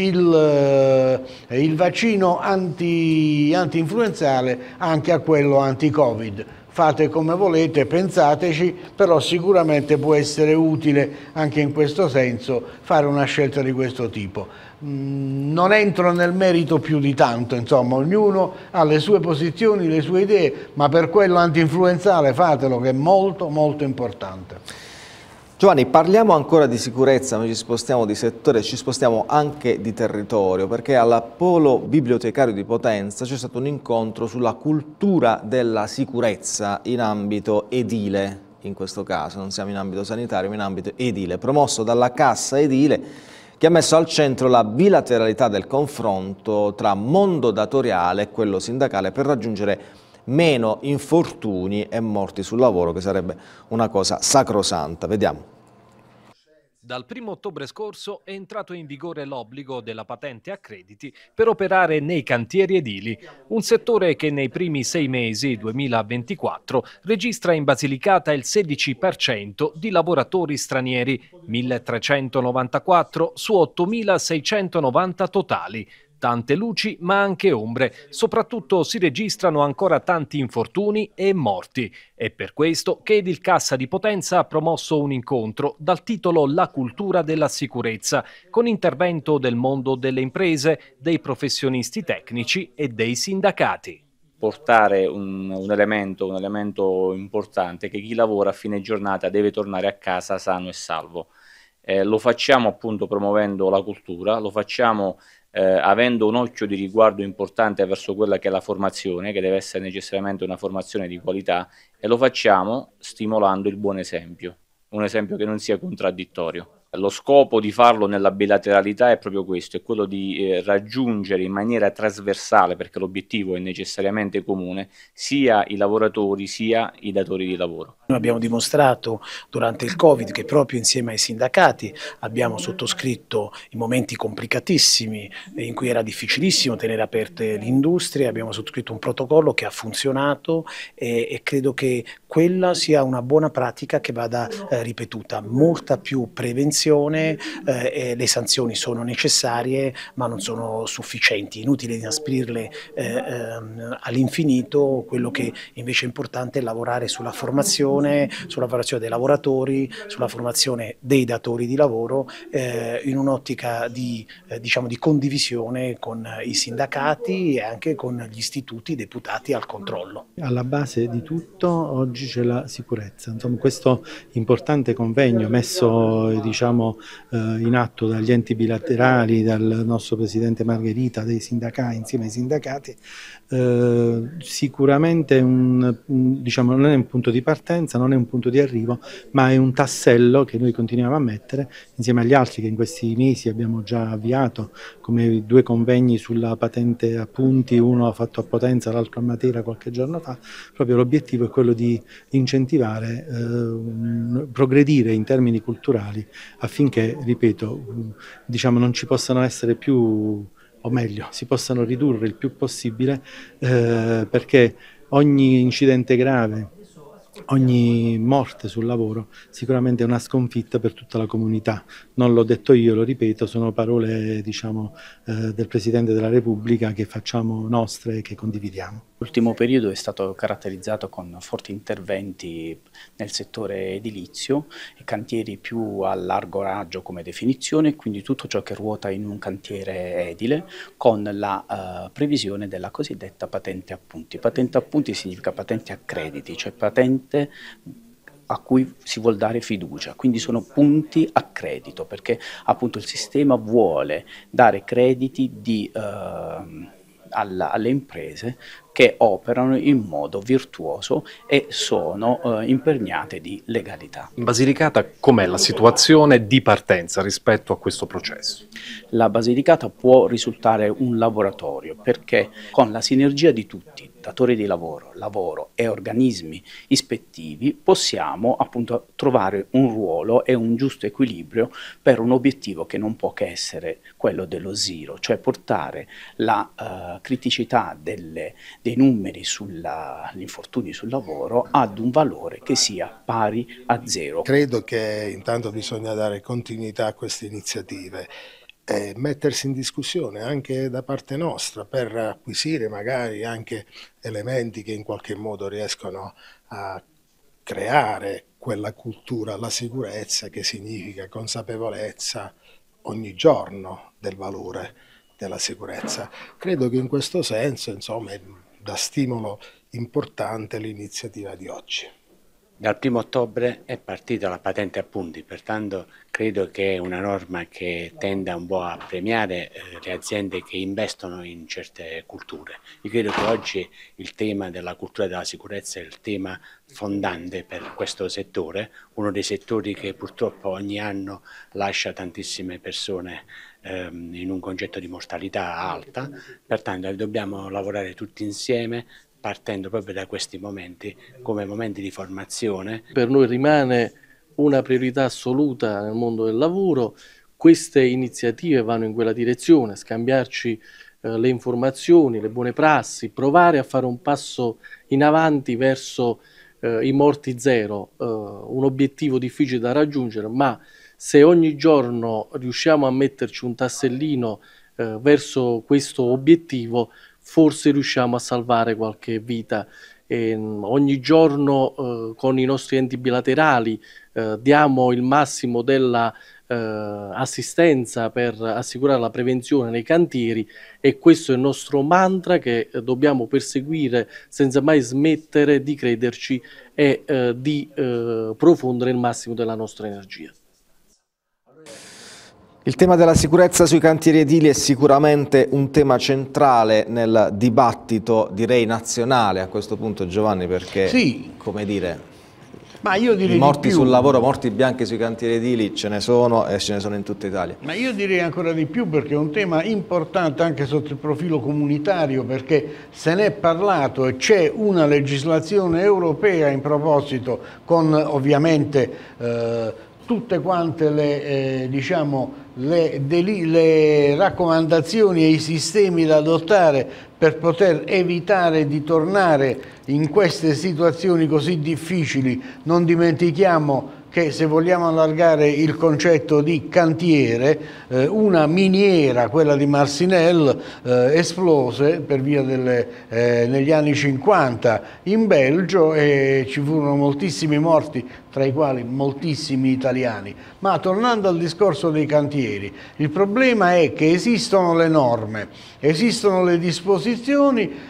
il vaccino anti-influenzale anche a quello anti-Covid. Fate come volete, pensateci, però sicuramente può essere utile anche in questo senso fare una scelta di questo tipo. Non entro nel merito più di tanto, insomma, ognuno ha le sue posizioni, le sue idee, ma per quello anti-influenzale fatelo, che è molto molto importante. Giovanni, parliamo ancora di sicurezza, noi ci spostiamo di settore, ci spostiamo anche di territorio, perché all'Apollo Bibliotecario di Potenza c'è stato un incontro sulla cultura della sicurezza in ambito edile, in questo caso non siamo in ambito sanitario ma in ambito edile, promosso dalla Cassa Edile, che ha messo al centro la bilateralità del confronto tra mondo datoriale e quello sindacale per raggiungere meno infortuni e morti sul lavoro, che sarebbe una cosa sacrosanta. Vediamo. Dal 1° ottobre scorso è entrato in vigore l'obbligo della patente a crediti per operare nei cantieri edili, un settore che nei primi 6 mesi 2024 registra in Basilicata il 16% di lavoratori stranieri, 1.394 su 8.690 totali. Tante luci ma anche ombre, soprattutto si registrano ancora tanti infortuni e morti. È per questo che Edilcassa di Potenza ha promosso un incontro dal titolo La cultura della sicurezza, con intervento del mondo delle imprese, dei professionisti tecnici e dei sindacati. Portare un elemento importante, che chi lavora a fine giornata deve tornare a casa sano e salvo. Lo facciamo appunto promuovendo la cultura, lo facciamo avendo un occhio di riguardo importante verso quella che è la formazione, che deve essere necessariamente una formazione di qualità, e lo facciamo stimolando il buon esempio, un esempio che non sia contraddittorio. Lo scopo di farlo nella bilateralità è proprio questo, è quello di raggiungere in maniera trasversale, perché l'obiettivo è necessariamente comune, sia i lavoratori sia i datori di lavoro. Noi abbiamo dimostrato durante il Covid che proprio insieme ai sindacati abbiamo sottoscritto in momenti complicatissimi in cui era difficilissimo tenere aperte le industrie, abbiamo sottoscritto un protocollo che ha funzionato e credo che quella sia una buona pratica che vada ripetuta, molta più prevenzione. Le sanzioni sono necessarie ma non sono sufficienti, inutile inasprirle all'infinito. Quello che invece è importante è lavorare sulla formazione dei lavoratori, sulla formazione dei datori di lavoro in un'ottica di condivisione con i sindacati e anche con gli istituti deputati al controllo. Alla base di tutto oggi c'è la sicurezza. Insomma, questo importante convegno messo in atto dagli enti bilaterali, dal nostro presidente Margherita, dei sindacati, insieme ai sindacati, sicuramente non è un punto di partenza, non è un punto di arrivo, ma è un tassello che noi continuiamo a mettere insieme agli altri che in questi mesi abbiamo già avviato, come 2 convegni sulla patente a punti, uno ha fatto a Potenza, l'altro a Matera qualche giorno fa. Proprio l'obiettivo è quello di incentivare, progredire in termini culturali affinché, ripeto, non ci possano essere più, o meglio, si possano ridurre il più possibile, perché ogni incidente grave, ogni morte sul lavoro sicuramente è una sconfitta per tutta la comunità. Non l'ho detto io, lo ripeto, sono parole del Presidente della Repubblica che facciamo nostre e che condividiamo. L'ultimo periodo è stato caratterizzato con forti interventi nel settore edilizio e cantieri più a largo raggio come definizione, quindi tutto ciò che ruota in un cantiere edile, con la previsione della cosiddetta patente a punti. Patente a punti significa patente a crediti, cioè patente a cui si vuol dare fiducia, quindi sono punti a credito, perché appunto il sistema vuole dare crediti alle imprese che operano in modo virtuoso e sono imperniate di legalità. In Basilicata com'è la situazione di partenza rispetto a questo processo? La Basilicata può risultare un laboratorio perché con la sinergia di tutti, datori di lavoro e organismi ispettivi, possiamo appunto trovare un ruolo e un giusto equilibrio per un obiettivo che non può che essere quello dello zero, cioè portare la criticità dei numeri sugli infortuni sul lavoro ad un valore che sia pari a 0. Credo che intanto bisogna dare continuità a queste iniziative e mettersi in discussione anche da parte nostra per acquisire magari anche elementi che in qualche modo riescono a creare quella cultura, la sicurezza, che significa consapevolezza ogni giorno del valore della sicurezza. Credo che in questo senso, insomma, dà stimolo importante l'iniziativa di oggi. Dal 1° ottobre è partita la patente a punti, pertanto credo che è una norma che tenda un po' a premiare le aziende che investono in certe culture. Io credo che oggi il tema della cultura della sicurezza è il tema fondante per questo settore, uno dei settori che purtroppo ogni anno lascia tantissime persone in un concetto di mortalità alta, pertanto dobbiamo lavorare tutti insieme, partendo proprio da questi momenti come momenti di formazione. Per noi rimane una priorità assoluta nel mondo del lavoro, queste iniziative vanno in quella direzione, scambiarci le informazioni, le buone prassi, provare a fare un passo in avanti verso i morti zero, un obiettivo difficile da raggiungere, ma se ogni giorno riusciamo a metterci un tassellino verso questo obiettivo, forse riusciamo a salvare qualche vita. Ogni giorno con i nostri enti bilaterali diamo il massimo della assistenza per assicurare la prevenzione nei cantieri, e questo è il nostro mantra che dobbiamo perseguire senza mai smettere di crederci e di profondere il massimo della nostra energia. Il tema della sicurezza sui cantieri edili è sicuramente un tema centrale nel dibattito, direi nazionale a questo punto, Giovanni, perché, sì, come dire, ma io direi morti sul lavoro, morti bianchi sui cantieri edili ce ne sono, e ce ne sono in tutta Italia. Ma io direi ancora di più, perché è un tema importante anche sotto il profilo comunitario, perché se ne è parlato e c'è una legislazione europea in proposito, con ovviamente tutte quante le raccomandazioni e i sistemi da adottare per poter evitare di tornare in queste situazioni così difficili. Non dimentichiamo che, se vogliamo allargare il concetto di cantiere, una miniera, quella di Marcinelle, esplose per via negli anni 50 in Belgio, e ci furono moltissimi morti, tra i quali moltissimi italiani. Ma tornando al discorso dei cantieri, il problema è che esistono le norme, esistono le disposizioni,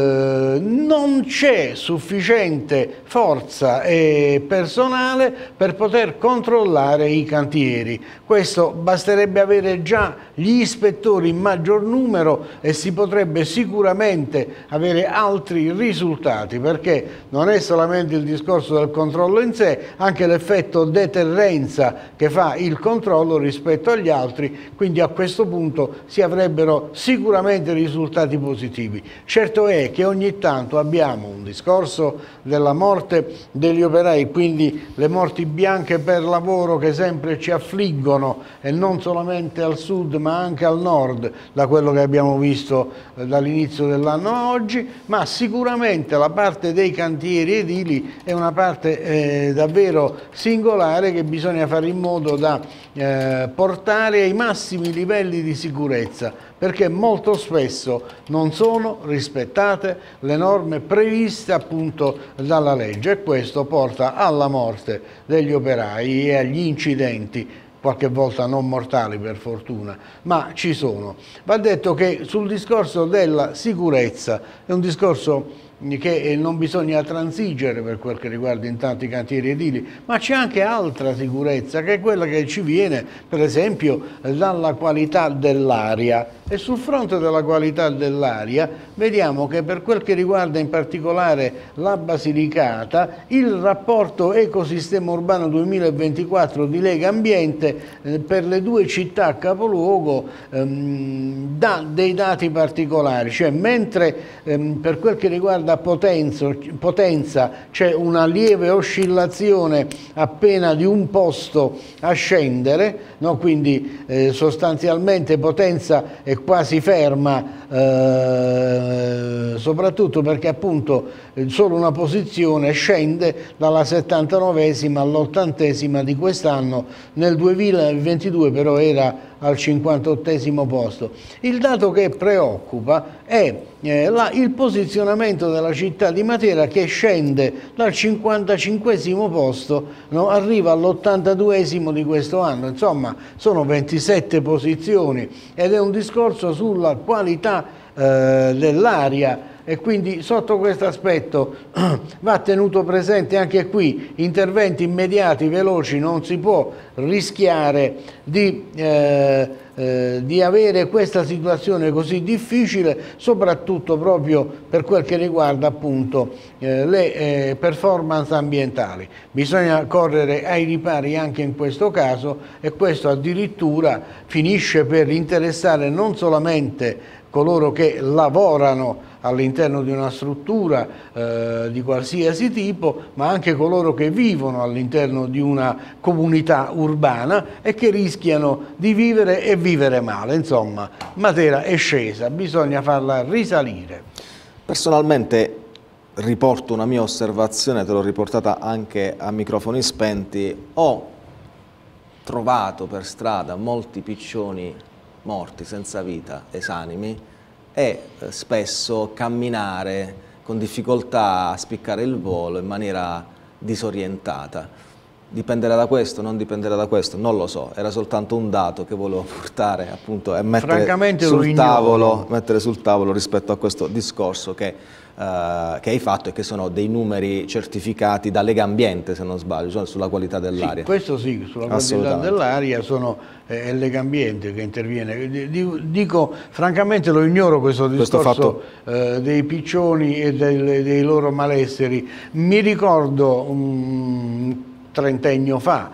non c'è sufficiente forza e personale per poter controllare i cantieri. Questo basterebbe avere già gli ispettori in maggior numero e si potrebbe sicuramente avere altri risultati, perché non è solamente il discorso del controllo in sé, anche l'effetto deterrenza che fa il controllo rispetto agli altri, quindi a questo punto si avrebbero sicuramente risultati positivi. Certo è che ogni tanto abbiamo un discorso della morte degli operai, quindi le morti bianche per lavoro che sempre ci affliggono, e non solamente al sud ma anche al nord, da quello che abbiamo visto dall'inizio dell'anno a oggi, ma sicuramente la parte dei cantieri edili è una parte davvero singolare, che bisogna fare in modo da portare ai massimi livelli di sicurezza, perché molto spesso non sono rispettate le norme previste appunto dalla legge, e questo porta alla morte degli operai e agli incidenti, qualche volta non mortali per fortuna, ma ci sono. Va detto che sul discorso della sicurezza è un discorso che non bisogna transigere per quel che riguarda intanto i cantieri edili, ma c'è anche altra sicurezza, che è quella che ci viene per esempio dalla qualità dell'aria. E sul fronte della qualità dell'aria vediamo che, per quel che riguarda in particolare la Basilicata, il rapporto ecosistema urbano 2024 di Lega Ambiente per le due città capoluogo dà dei dati particolari, cioè mentre per quel che riguarda Potenza c'è una lieve oscillazione appena di un posto a scendere, no? Quindi sostanzialmente Potenza è quasi ferma, soprattutto perché appunto solo una posizione scende dalla 79esima all'80esima di quest'anno, nel 2022 però era al 58esimo posto. Il dato che preoccupa è il posizionamento della città di Matera, che scende dal 55esimo posto, no? Arriva all'82esimo di questo anno, insomma sono 27 posizioni, ed è un discorso sulla qualità dell'aria e quindi sotto questo aspetto va tenuto presente anche qui interventi immediati, veloci. Non si può rischiare di avere questa situazione così difficile, soprattutto proprio per quel che riguarda appunto le performance ambientali. Bisogna correre ai ripari anche in questo caso, e questo addirittura finisce per interessare non solamente coloro che lavorano all'interno di una struttura di qualsiasi tipo, ma anche coloro che vivono all'interno di una comunità urbana e che rischiano di vivere e vivere male. Insomma, Matera è scesa, bisogna farla risalire. Personalmente riporto una mia osservazione, te l'ho riportata anche a microfoni spenti. Ho trovato per strada molti piccioni morti, senza vita, esanimi, e spesso camminare con difficoltà a spiccare il volo in maniera disorientata. Dipenderà da questo, non dipenderà da questo, non lo so, era soltanto un dato che volevo portare appunto e mettere sul tavolo rispetto a questo discorso che hai fatto, e che sono dei numeri certificati da Legambiente, se non sbaglio, sulla qualità dell'aria. Sì, questo sì, sulla qualità dell'aria è Legambiente che interviene. Dico, francamente lo ignoro questo discorso dei piccioni e dei loro malesseri. Mi ricordo un trentennio fa,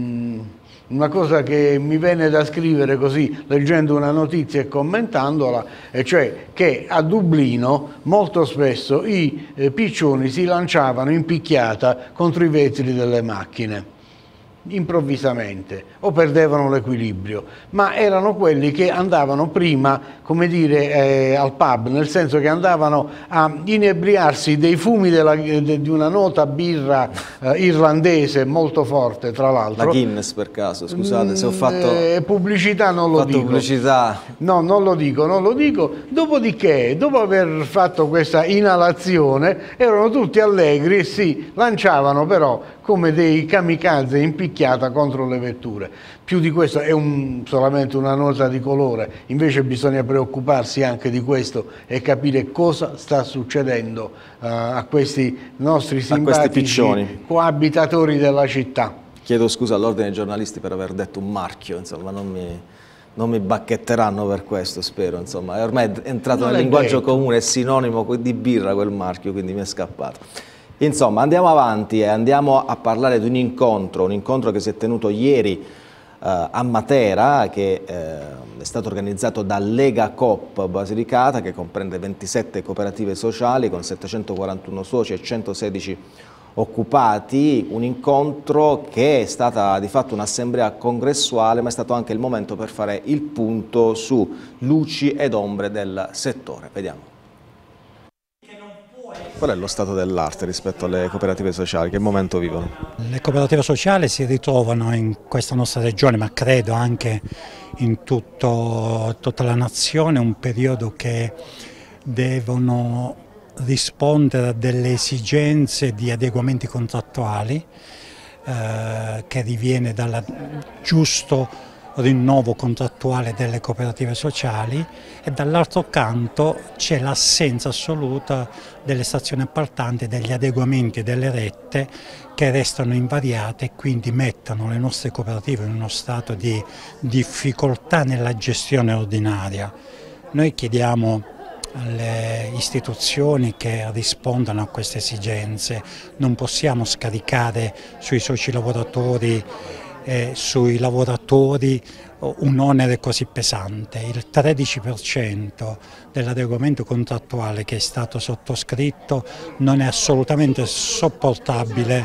una cosa che mi venne da scrivere così, leggendo una notizia e commentandola, e cioè che a Dublino molto spesso i piccioni si lanciavano in picchiata contro i vetri delle macchine, improvvisamente, o perdevano l'equilibrio, ma erano quelli che andavano prima, come dire, al pub, nel senso che andavano a inebriarsi dei fumi di una nota birra irlandese molto forte, tra l'altro. La Guinness, per caso, scusate se ho fatto pubblicità, non lo dico. Pubblicità. No, non lo dico. Dopodiché, dopo aver fatto questa inalazione, erano tutti allegri e si lanciavano però come dei kamikaze in picchiata contro le vetture. Più di questo è solamente una nota di colore, invece bisogna preoccuparsi anche di questo e capire cosa sta succedendo a questi nostri simpatici coabitatori della città. Chiedo scusa all'ordine dei giornalisti per aver detto un marchio, insomma, non mi bacchetteranno per questo, spero, insomma, è ormai entrato nel linguaggio comune, è sinonimo di birra quel marchio, quindi mi è scappato. Insomma, andiamo avanti e andiamo a parlare di un incontro che si è tenuto ieri a Matera, che è stato organizzato da Lega Coop Basilicata, che comprende 27 cooperative sociali con 741 soci e 116 occupati, un incontro che è stata di fatto un'assemblea congressuale, ma è stato anche il momento per fare il punto su luci ed ombre del settore. Vediamo. Qual è lo stato dell'arte rispetto alle cooperative sociali? Che momento vivono? Le cooperative sociali si ritrovano in questa nostra regione, ma credo anche in tutta la nazione, un periodo che devono rispondere a delle esigenze di adeguamenti contrattuali che riviene dal giusto rinnovo contrattuale delle cooperative sociali, e dall'altro canto c'è l'assenza assoluta delle stazioni appaltanti, degli adeguamenti delle rette che restano invariate e quindi mettono le nostre cooperative in uno stato di difficoltà nella gestione ordinaria. Noi chiediamo alle istituzioni che rispondano a queste esigenze, non possiamo scaricare sui soci lavoratori sui lavoratori un onere così pesante. Il 13% dell'adeguamento contrattuale che è stato sottoscritto non è assolutamente sopportabile,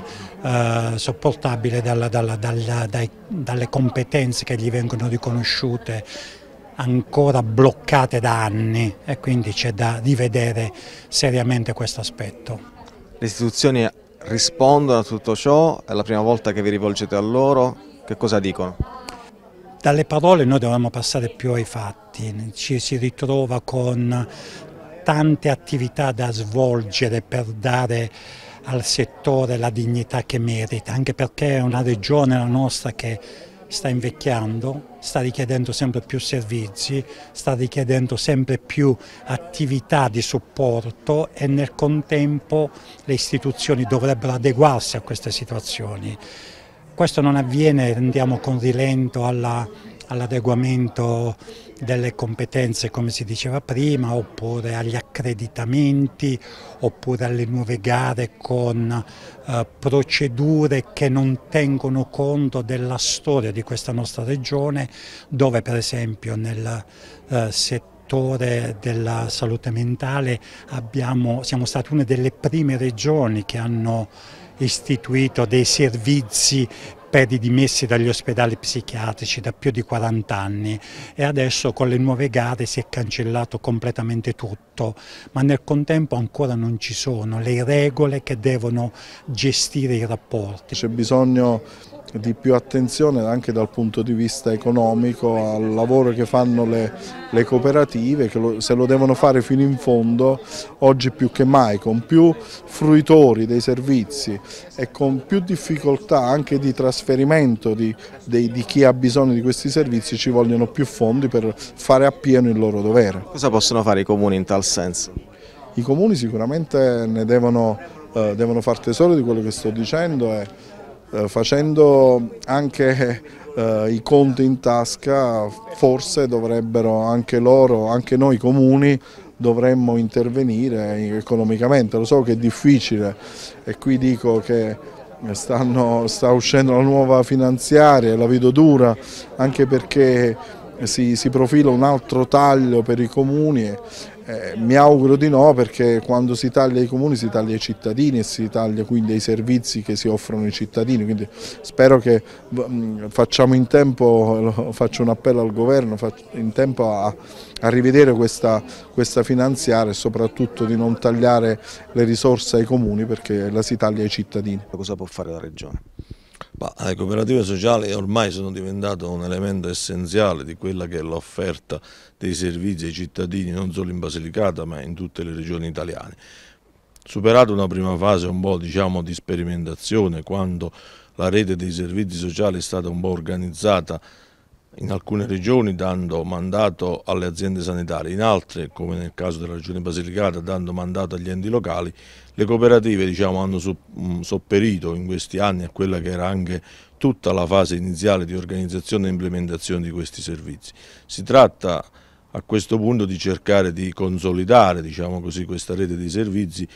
dalle competenze che gli vengono riconosciute, ancora bloccate da anni, e quindi c'è da rivedere seriamente questo aspetto. Le istituzioni rispondono a tutto ciò? È la prima volta che vi rivolgete a loro? Che cosa dicono? Dalle parole noi dobbiamo passare più ai fatti, ci si ritrova con tante attività da svolgere per dare al settore la dignità che merita, anche perché è una regione, la nostra, che sta invecchiando, sta richiedendo sempre più servizi, sta richiedendo sempre più attività di supporto e nel contempo le istituzioni dovrebbero adeguarsi a queste situazioni. Questo non avviene, andiamo con rilento all'adeguamento delle competenze, come si diceva prima, oppure agli accreditamenti, oppure alle nuove gare con procedure che non tengono conto della storia di questa nostra regione, dove per esempio nel settore della salute mentale siamo stati una delle prime regioni che hanno istituito dei servizi per i dimessi dagli ospedali psichiatrici da più di 40 anni e adesso con le nuove gare si è cancellato completamente tutto, ma nel contempo ancora non ci sono le regole che devono gestire i rapporti. C'è bisogno di più attenzione anche dal punto di vista economico al lavoro che fanno le cooperative, che se lo devono fare fino in fondo, oggi più che mai, con più fruitori dei servizi e con più difficoltà anche di trasferimento di chi ha bisogno di questi servizi, ci vogliono più fondi per fare appieno il loro dovere. Cosa possono fare i comuni in tal senso? I comuni sicuramente ne devono far tesoro di quello che sto dicendo e facendo anche i conti in tasca, forse dovrebbero anche loro, anche noi comuni, dovremmo intervenire economicamente. Lo so che è difficile e qui dico che sta uscendo la nuova finanziaria e la vedo dura, anche perché si profila un altro taglio per i comuni. Mi auguro di no, perché quando si taglia i comuni si taglia i cittadini e si taglia quindi i servizi che si offrono ai cittadini, quindi spero che facciamo in tempo, faccio un appello al governo, in tempo a rivedere questa finanziaria e soprattutto di non tagliare le risorse ai comuni, perché la si taglia ai cittadini. Cosa può fare la Regione? Le cooperative sociali ormai sono diventate un elemento essenziale di quella che è l'offerta dei servizi ai cittadini non solo in Basilicata ma in tutte le regioni italiane. Superata una prima fase un po' di sperimentazione, quando la rete dei servizi sociali è stata un po' organizzata in alcune regioni dando mandato alle aziende sanitarie, in altre, come nel caso della regione Basilicata, dando mandato agli enti locali, le cooperative hanno sopperito in questi anni a quella che era anche tutta la fase iniziale di organizzazione e implementazione di questi servizi. Si tratta a questo punto di cercare di consolidare questa rete di servizi,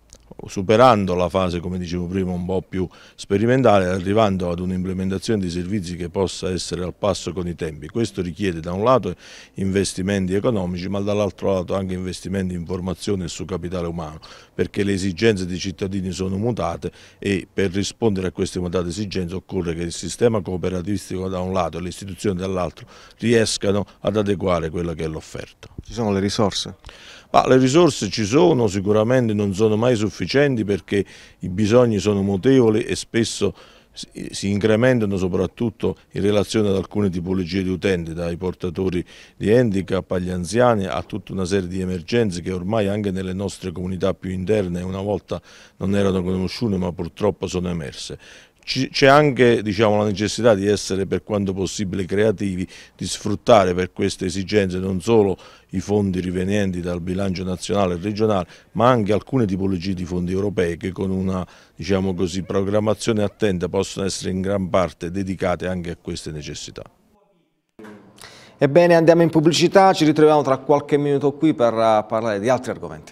superando la fase, come dicevo prima, un po' più sperimentale, arrivando ad un'implementazione di servizi che possa essere al passo con i tempi. Questo richiede da un lato investimenti economici, ma dall'altro lato anche investimenti in formazione e su capitale umano, perché le esigenze dei cittadini sono mutate e per rispondere a queste mutate esigenze occorre che il sistema cooperativistico da un lato e le istituzioni dall'altro riescano ad adeguare quella che è l'offerta. Ci sono le risorse? Le risorse ci sono, sicuramente non sono mai sufficienti perché i bisogni sono mutevoli e spesso si incrementano soprattutto in relazione ad alcune tipologie di utenti, dai portatori di handicap agli anziani a tutta una serie di emergenze che ormai anche nelle nostre comunità più interne una volta non erano conosciute ma purtroppo sono emerse. C'è anche la necessità di essere per quanto possibile creativi, di sfruttare per queste esigenze non solo i fondi rivenienti dal bilancio nazionale e regionale, ma anche alcune tipologie di fondi europei che con una programmazione attenta possono essere in gran parte dedicate anche a queste necessità. Ebbene, andiamo in pubblicità, ci ritroviamo tra qualche minuto qui per parlare di altri argomenti.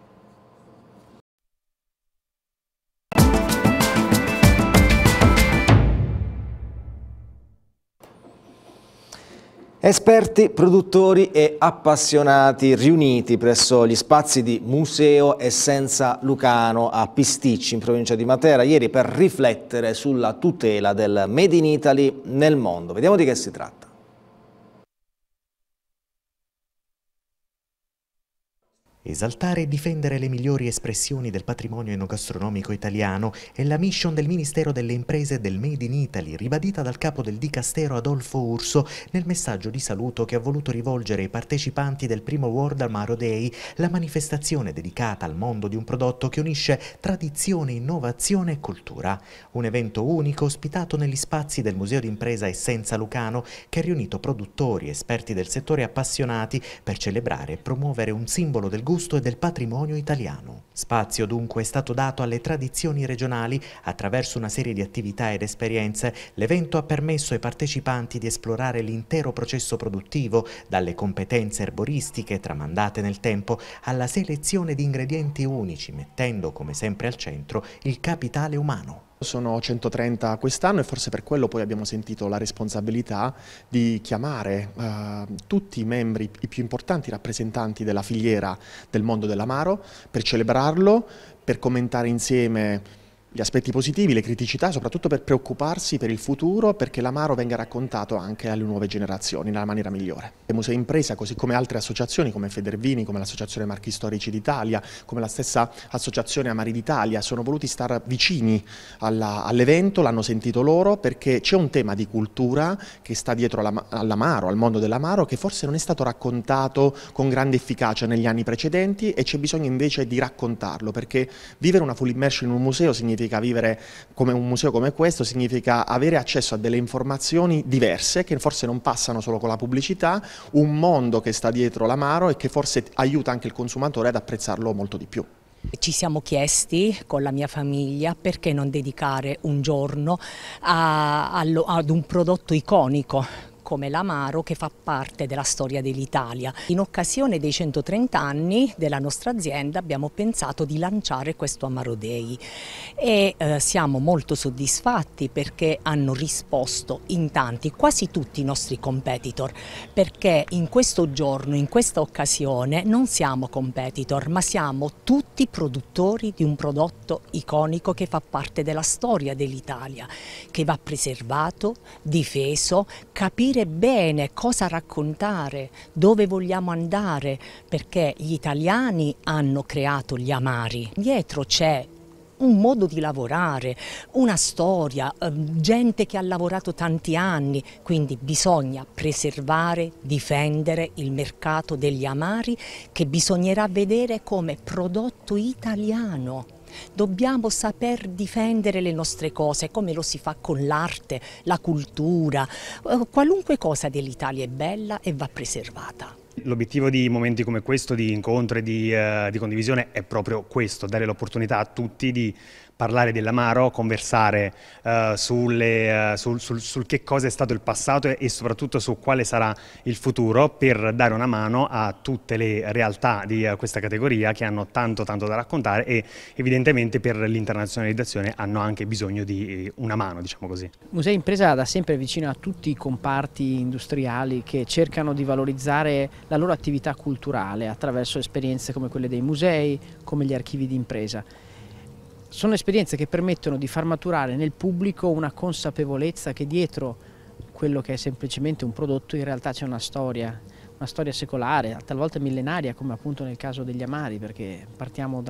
Esperti, produttori e appassionati riuniti presso gli spazi di Museo Essenza Lucano a Pisticci in provincia di Matera ieri per riflettere sulla tutela del Made in Italy nel mondo. Vediamo di che si tratta. Esaltare e difendere le migliori espressioni del patrimonio enogastronomico italiano è la mission del Ministero delle Imprese del Made in Italy, ribadita dal capo del Dicastero Adolfo Urso nel messaggio di saluto che ha voluto rivolgere ai partecipanti del primo World Amaro Day, la manifestazione dedicata al mondo di un prodotto che unisce tradizione, innovazione e cultura. Un evento unico ospitato negli spazi del Museo d'Impresa Essenza Lucano che ha riunito produttori, esperti del settore appassionati per celebrare e promuovere un simbolo del gusto e del patrimonio italiano. Spazio dunque è stato dato alle tradizioni regionali attraverso una serie di attività ed esperienze. L'evento ha permesso ai partecipanti di esplorare l'intero processo produttivo, dalle competenze erboristiche tramandate nel tempo alla selezione di ingredienti unici, mettendo come sempre al centro il capitale umano. Sono 130 quest'anno e forse per quello poi abbiamo sentito la responsabilità di chiamare tutti i membri, i più importanti rappresentanti della filiera del mondo dell'amaro per celebrarlo, per commentare insieme gli aspetti positivi, le criticità, soprattutto per preoccuparsi per il futuro, perché l'amaro venga raccontato anche alle nuove generazioni nella maniera migliore. Il Museo Impresa, così come altre associazioni come Federvini, come l'Associazione Marchi Storici d'Italia, come la stessa Associazione Amari d'Italia, sono voluti stare vicini all'evento, l'hanno sentito loro, perché c'è un tema di cultura che sta dietro all'amaro, al mondo dell'amaro, che forse non è stato raccontato con grande efficacia negli anni precedenti e c'è bisogno invece di raccontarlo, perché vivere una full immersion in un museo significa vivere come un museo come questo, significa avere accesso a delle informazioni diverse che forse non passano solo con la pubblicità, un mondo che sta dietro l'amaro e che forse aiuta anche il consumatore ad apprezzarlo molto di più. Ci siamo chiesti con la mia famiglia perché non dedicare un giorno ad un prodotto iconico come l'amaro che fa parte della storia dell'Italia. In occasione dei 130 anni della nostra azienda abbiamo pensato di lanciare questo Amaro Day e siamo molto soddisfatti perché hanno risposto in tanti, quasi tutti i nostri competitor, perché in questo giorno, in questa occasione non siamo competitor ma siamo tutti produttori di un prodotto iconico che fa parte della storia dell'Italia, che va preservato, difeso, capire bene cosa raccontare, dove vogliamo andare, perché gli italiani hanno creato gli amari. Dietro c'è un modo di lavorare, una storia, gente che ha lavorato tanti anni, quindi bisogna preservare, difendere il mercato degli amari che bisognerà vedere come prodotto italiano. Dobbiamo saper difendere le nostre cose, come lo si fa con l'arte, la cultura, qualunque cosa dell'Italia è bella e va preservata. L'obiettivo di momenti come questo, di incontro e di condivisione, è proprio questo, dare l'opportunità a tutti di parlare dell'amaro, conversare sul che cosa è stato il passato e soprattutto su quale sarà il futuro, per dare una mano a tutte le realtà di questa categoria che hanno tanto da raccontare e evidentemente per l'internazionalizzazione hanno anche bisogno di una mano, diciamo così. Museo Impresa da sempre vicino a tutti i comparti industriali che cercano di valorizzare la loro attività culturale attraverso esperienze come quelle dei musei, come gli archivi di impresa. Sono esperienze che permettono di far maturare nel pubblico una consapevolezza che dietro quello che è semplicemente un prodotto in realtà c'è una storia secolare, talvolta millenaria, come appunto nel caso degli amari, perché partiamo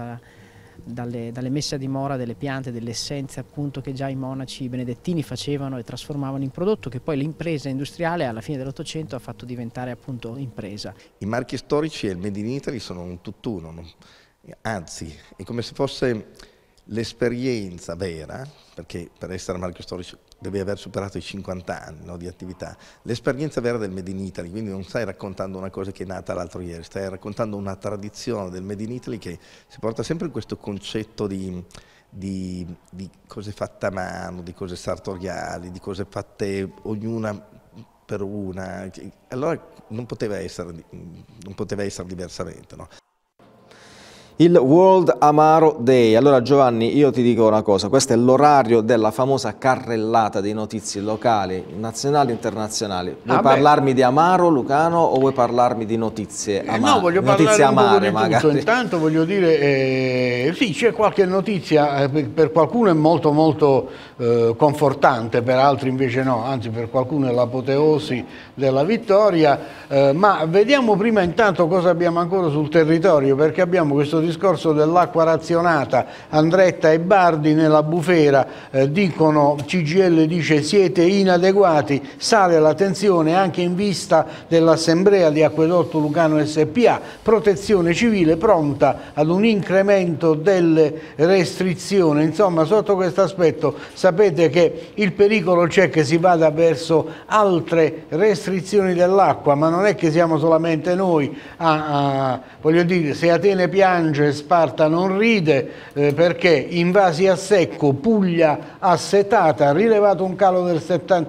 dalle messe a dimora delle piante, delle essenze appunto che già i monaci benedettini facevano e trasformavano in prodotto, che poi l'impresa industriale alla fine dell'Ottocento ha fatto diventare appunto impresa. I marchi storici e il Made in Italy sono un tutt'uno, no? Anzi è come se fosse l'esperienza vera, perché per essere marchio storico devi aver superato i 50 anni, no, di attività, l'esperienza vera del Made in Italy, quindi non stai raccontando una cosa che è nata l'altro ieri, stai raccontando una tradizione del Made in Italy che si porta sempre in questo concetto di cose fatte a mano, di cose sartoriali, di cose fatte ognuna per una, allora non poteva essere diversamente, no? Il World Amaro Day. Allora Giovanni, io ti dico una cosa, questo è l'orario della famosa carrellata di notizie locali, nazionali e internazionali. Vuoi parlarmi di amaro, Lucano, o vuoi parlarmi di notizie amare? No, voglio parlare un po' di tutto. Intanto voglio dire, sì, c'è qualche notizia, per qualcuno è molto confortante, per altri invece no, anzi per qualcuno è l'apoteosi della vittoria, ma vediamo prima intanto cosa abbiamo ancora sul territorio, perché abbiamo questo discorso dell'acqua razionata. Andretta e Bardi nella bufera dicono, CGIL dice siete inadeguati, sale la tensione anche in vista dell'assemblea di Acquedotto Lucano SPA, protezione civile pronta ad un incremento delle restrizioni. Insomma, sotto questo aspetto sapete che il pericolo c'è che si vada verso altre restrizioni dell'acqua, ma non è che siamo solamente noi voglio dire, se Atene piange Sparta non ride, perché invasi a secco, Puglia assetata, ha rilevato un calo del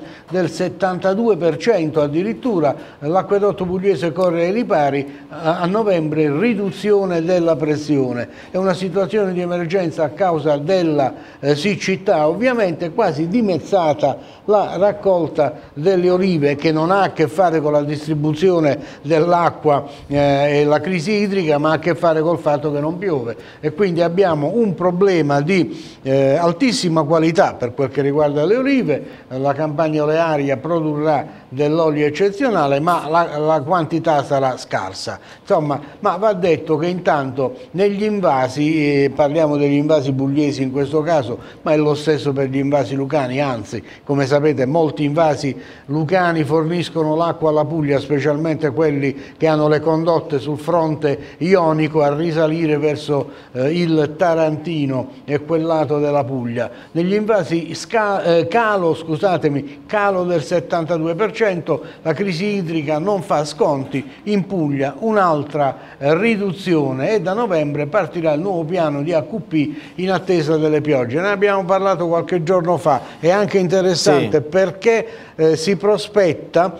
72% addirittura, l'acquedotto pugliese corre ai ripari, a novembre riduzione della pressione. È una situazione di emergenza a causa della siccità, ovviamente quasi dimezzata la raccolta delle olive, che non ha a che fare con la distribuzione dell'acqua e la crisi idrica, ma ha a che fare col fatto che non piove, e quindi abbiamo un problema di altissima qualità per quel che riguarda le olive. La campagna olearia produrrà dell'olio eccezionale, ma la quantità sarà scarsa. Insomma, ma va detto che intanto negli invasi, parliamo degli invasi pugliesi in questo caso, ma è lo stesso per gli invasi lucani, anzi, come sapete molti invasi lucani forniscono l'acqua alla Puglia, specialmente quelli che hanno le condotte sul fronte ionico a risalire verso il Tarantino e quel lato della Puglia. Negli invasi calo del 72%, la crisi idrica non fa sconti, in Puglia un'altra riduzione, e da novembre partirà il nuovo piano di AQP in attesa delle piogge. Ne abbiamo parlato qualche giorno fa, è anche interessante perché si prospetta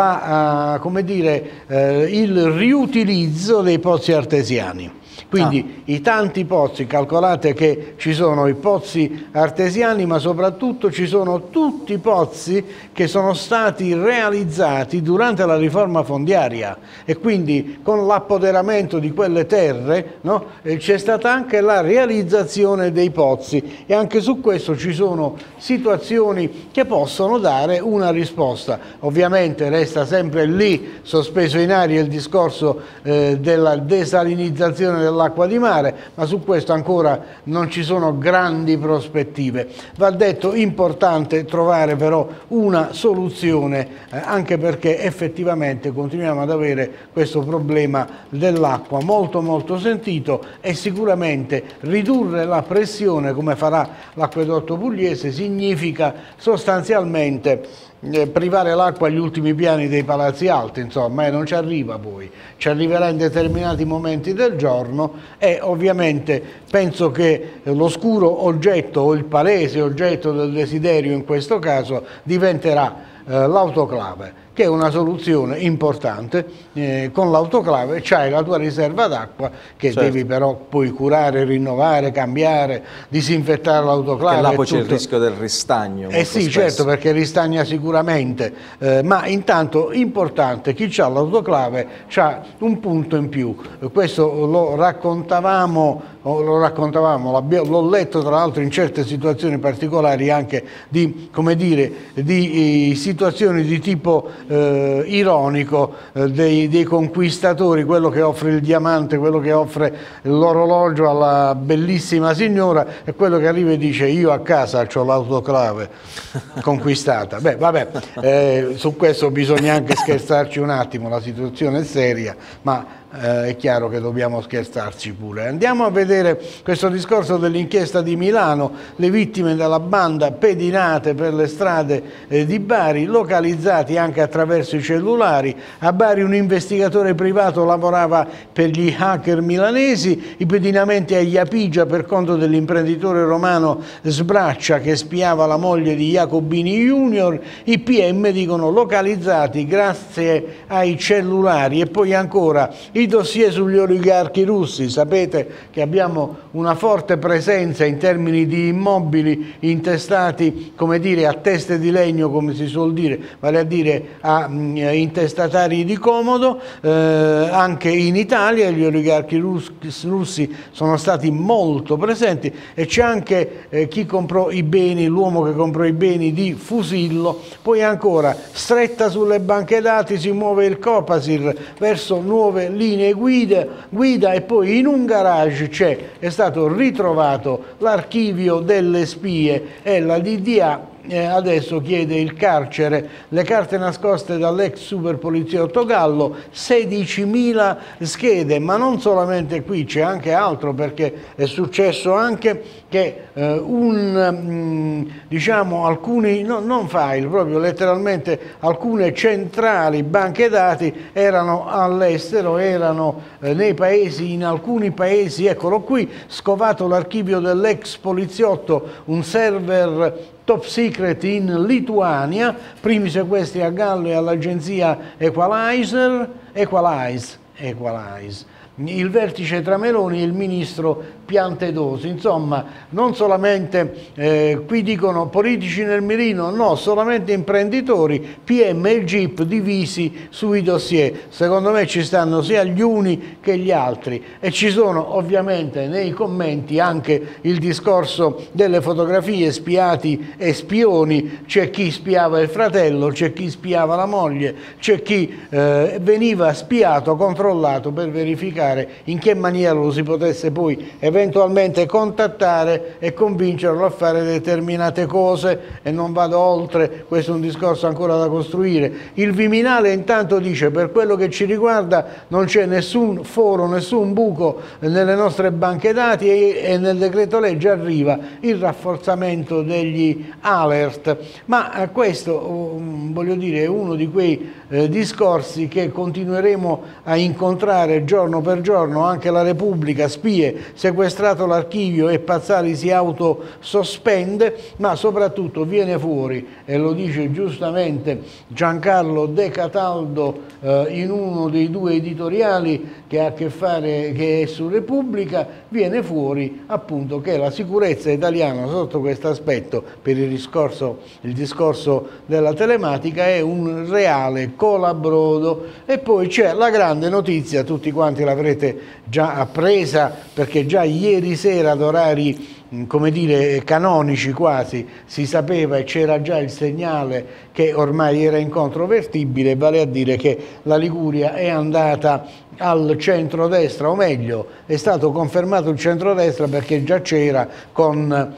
il riutilizzo dei pozzi artesiani. Quindi i tanti pozzi, calcolate che ci sono i pozzi artesiani, ma soprattutto ci sono tutti i pozzi che sono stati realizzati durante la riforma fondiaria, e quindi con l'appoderamento di quelle terre, no, c'è stata anche la realizzazione dei pozzi, e anche su questo ci sono situazioni che possono dare una risposta. Ovviamente resta sempre lì sospeso in aria il discorso della desalinizzazione dell'acqua di mare, ma su questo ancora non ci sono grandi prospettive. Va detto, importante trovare però una soluzione, anche perché effettivamente continuiamo ad avere questo problema dell'acqua molto sentito, e sicuramente ridurre la pressione, come farà l'acquedotto pugliese, significa sostanzialmente privare l'acqua agli ultimi piani dei palazzi alti, insomma, e non ci arriva poi, ci arriverà in determinati momenti del giorno, e ovviamente penso che l'oscuro oggetto, o il palese oggetto del desiderio in questo caso, diventerà l'autoclave, che è una soluzione importante. Con l'autoclave c'hai la tua riserva d'acqua che devi però poi curare, rinnovare, cambiare, disinfettare l'autoclave. Che là poi c'è il rischio del ristagno. Sì, certo, perché ristagna sicuramente, ma intanto importante, chi ha l'autoclave c'ha un punto in più. Questo lo raccontavamo, l'ho letto tra l'altro in certe situazioni particolari anche di, come dire, di situazioni di tipo ironico, dei conquistatori, quello che offre il diamante, quello che offre l'orologio alla bellissima signora, e quello che arriva e dice io a casa ho l'autoclave conquistata. Beh, vabbè, su questo bisogna anche scherzarci un attimo, la situazione è seria, ma è chiaro che dobbiamo scherzarci pure. Andiamo a vedere questo discorso dell'inchiesta di Milano, le vittime della banda pedinate per le strade di Bari, localizzati anche attraverso i cellulari. A Bari un investigatore privato lavorava per gli hacker milanesi, i pedinamenti a Iapigia per conto dell'imprenditore romano Sbraccia che spiava la moglie di Jacobini Junior, i PM dicono localizzati grazie ai cellulari. E poi ancora i dossier sugli oligarchi russi. Sapete che abbiamo una forte presenza in termini di immobili intestati, come dire, a teste di legno, come si suol dire, vale a dire a intestatari di comodo. Anche in Italia gli oligarchi russi sono stati molto presenti, e c'è anche chi comprò i beni, l'uomo che comprò i beni di Fusillo. Poi ancora, stretta sulle banche dati si muove il Copasir verso nuove linee guida, e poi in un garage è stato ritrovato l'archivio delle spie, e la DDA adesso chiede il carcere. Le carte nascoste dall'ex super poliziotto Gallo, 16.000 schede, ma non solamente qui, c'è anche altro, perché è successo anche che diciamo alcuni, non file, proprio letteralmente alcune centrali banche dati erano all'estero, erano nei paesi, in alcuni paesi. Eccolo qui, scovato l'archivio dell'ex poliziotto, un server top secret in Lituania, primi sequestri a Gallo e all'agenzia Equalize. Il vertice tra Meloni e il ministro Piantedosi. Insomma, non solamente qui dicono politici nel mirino, no, solamente imprenditori, PM e il GIP divisi sui dossier. Secondo me ci stanno sia gli uni che gli altri, e ci sono ovviamente nei commenti anche il discorso delle fotografie, spiati e spioni. C'è chi spiava il fratello, c'è chi spiava la moglie, c'è chi veniva spiato, controllato per verificare in che maniera lo si potesse poi eventualmente contattare e convincerlo a fare determinate cose. E non vado oltre, questo è un discorso ancora da costruire. Il Viminale intanto dice: per quello che ci riguarda non c'è nessun foro, nessun buco nelle nostre banche dati, e nel decreto legge arriva il rafforzamento degli alert. Ma questo, voglio dire, è uno di quei discorsi che continueremo a incontrare giorno per giorno. Anche la Repubblica, spie, sequestrato l'archivio e Pazzali si autosospende, ma soprattutto viene fuori, e lo dice giustamente Giancarlo De Cataldo in uno dei due editoriali che ha a che fare, che è su Repubblica, viene fuori appunto che la sicurezza italiana sotto questo aspetto, per il discorso della telematica, è un reale colabrodo. E poi c'è la grande notizia, tutti quanti l'avrete già appresa, perché già ieri sera ad orari, come dire, canonici quasi, si sapeva e c'era già il segnale che ormai era incontrovertibile, vale a dire che la Liguria è andata al centrodestra, o meglio è stato confermato il centrodestra, perché già c'era con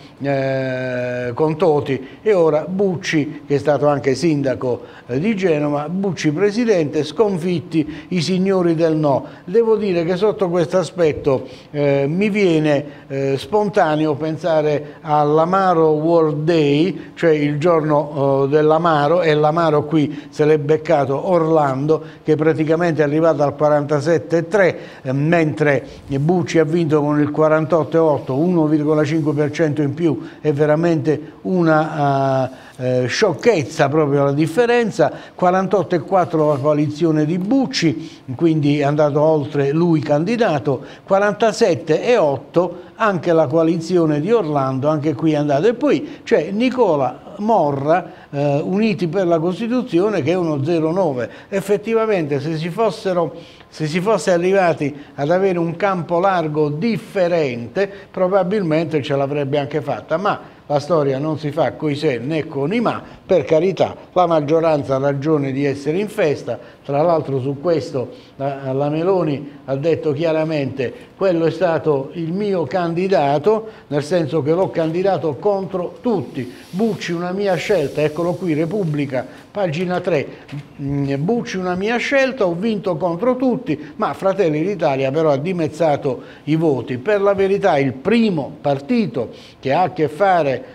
Toti, e ora Bucci, che è stato anche sindaco di Genova, Bucci presidente, sconfitti i signori del no. Devo dire che sotto questo aspetto mi viene spontaneo pensare all'Amaro World Day, cioè il giorno dell'amaro, e l'amaro qui se l'è beccato Orlando, che praticamente è arrivato al 47,3, mentre Bucci ha vinto con il 48,8, 1,5% in più. È veramente una sciocchezza proprio la differenza. 48,4 la coalizione di Bucci, quindi è andato oltre lui candidato. 47,8 anche la coalizione di Orlando, anche qui è andato. E poi c'è Nicola Morra, Uniti per la Costituzione, che è uno 0,9. Effettivamente se si fosse arrivati ad avere un campo largo differente, probabilmente ce l'avrebbe anche fatta, ma la storia non si fa coi se né con i ma, per carità. La maggioranza ha ragione di essere in festa. Tra l'altro su questo la Meloni ha detto chiaramente: quello è stato il mio candidato, nel senso che l'ho candidato contro tutti. Bucci una mia scelta, eccolo qui, Repubblica, pagina 3. Bucci una mia scelta, ho vinto contro tutti, ma Fratelli d'Italia però ha dimezzato i voti. Per la verità il primo partito che ha a che fare,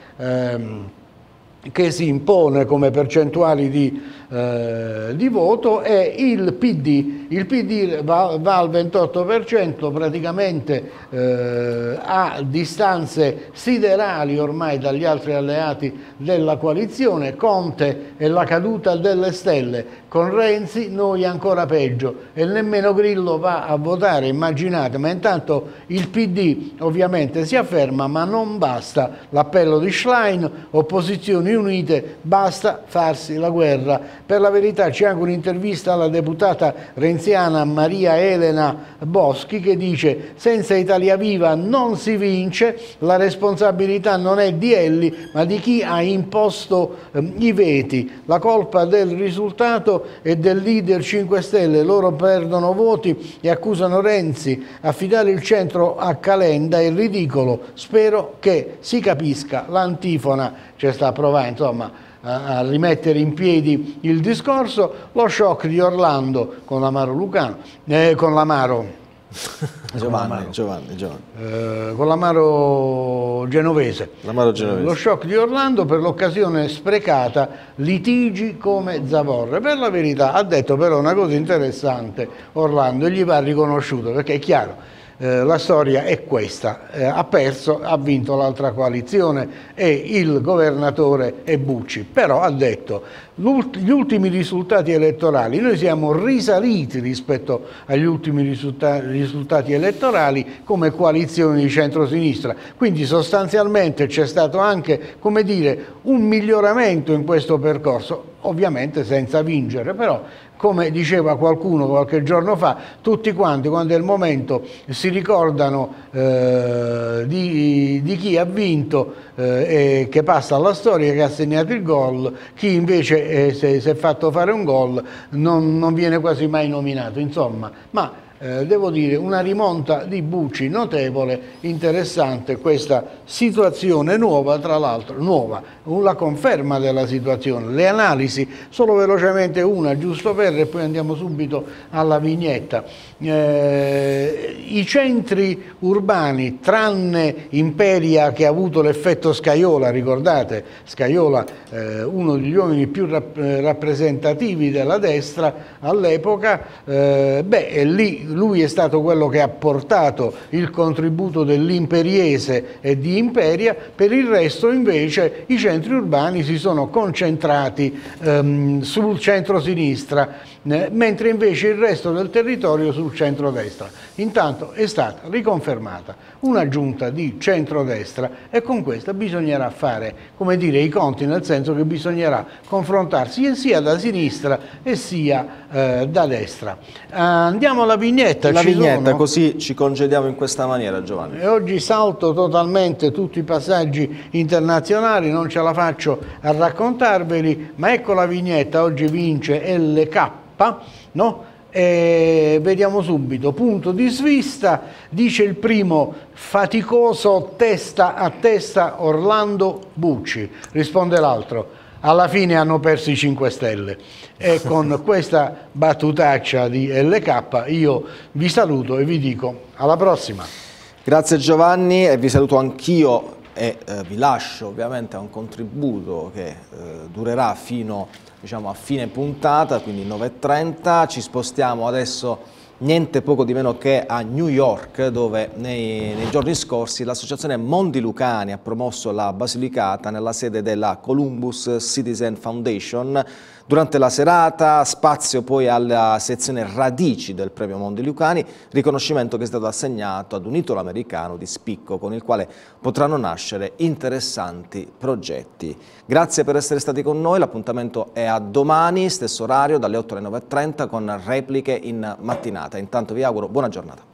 che si impone come percentuali di voto, è il PD, il PD va al 28%, praticamente a distanze siderali ormai dagli altri alleati della coalizione. Conte e la caduta delle stelle, con Renzi noi ancora peggio, e nemmeno Grillo va a votare, immaginate. Ma intanto il PD ovviamente si afferma, ma non basta l'appello di Schlein, opposizioni unite, basta farsi la guerra. Per la verità c'è anche un'intervista alla deputata renziana Maria Elena Boschi che dice: senza Italia Viva non si vince, la responsabilità non è di Elli ma di chi ha imposto i veti, la colpa del risultato è del leader 5 Stelle, loro perdono voti e accusano Renzi. Affidare il centro a Calenda è ridicolo, spero che si capisca l'antifona. Ci sta provando insomma a rimettere in piedi il discorso. Lo shock di Orlando con l'Amaro Lucano, con l'Amaro con l'Amaro Genovese. Lo shock di Orlando per l'occasione sprecata, litigi come zavorre. Per la verità ha detto però una cosa interessante Orlando e gli va riconosciuto, perché è chiaro, la storia è questa, ha perso, ha vinto l'altra coalizione e il governatore è Bucci, però ha detto gli ultimi risultati elettorali, noi siamo risaliti rispetto agli ultimi risultati elettorali come coalizione di centrosinistra, quindi sostanzialmente c'è stato anche, come dire, un miglioramento in questo percorso, ovviamente senza vincere, però come diceva qualcuno qualche giorno fa, tutti quanti quando è il momento si ricordano di chi ha vinto e che passa alla storia, che ha segnato il gol, chi invece si è fatto fare un gol non viene quasi mai nominato, insomma, ma devo dire una rimonta di Bucci notevole, interessante questa situazione nuova, tra l'altro nuova, la conferma della situazione, le analisi, solo velocemente una giusto per, e poi andiamo subito alla vignetta. I centri urbani, tranne Imperia che ha avuto l'effetto Scajola, ricordate Scajola, uno degli uomini più rappresentativi della destra all'epoca, lì lui è stato quello che ha portato il contributo dell'Imperiese e di Imperia. Per il resto invece i centri urbani si sono concentrati sul centro-sinistra, mentre invece il resto del territorio sul centro-destra. Intanto è stata riconfermata una giunta di centrodestra e con questa bisognerà fare, come dire, i conti, nel senso che bisognerà confrontarsi sia da sinistra e sia da destra. Andiamo alla vignetta. La vignetta, così ci congediamo in questa maniera, Giovanni. E oggi salto totalmente tutti i passaggi internazionali, non ce la faccio a raccontarveli, ma ecco la vignetta. Oggi vince LK, no? E vediamo subito, punto di svista, dice il primo, faticoso testa a testa Orlando Bucci, risponde l'altro, alla fine hanno perso i 5 Stelle. E con questa battutaccia di LK io vi saluto e vi dico alla prossima. Grazie Giovanni, e vi saluto anch'io e vi lascio ovviamente a un contributo che durerà fino, diciamo, a fine puntata, quindi 9:30. Ci spostiamo adesso niente poco di meno che a New York, dove nei giorni scorsi l'associazione Mondi Lucani ha promosso la Basilicata nella sede della Columbus Citizen Foundation. Durante la serata, spazio poi alla sezione Radici del premio Mondi Lucani, riconoscimento che è stato assegnato ad un italo-americano di spicco con il quale potranno nascere interessanti progetti. Grazie per essere stati con noi, l'appuntamento è a domani, stesso orario, dalle 8 alle 9:30 con repliche in mattinata. Intanto vi auguro buona giornata.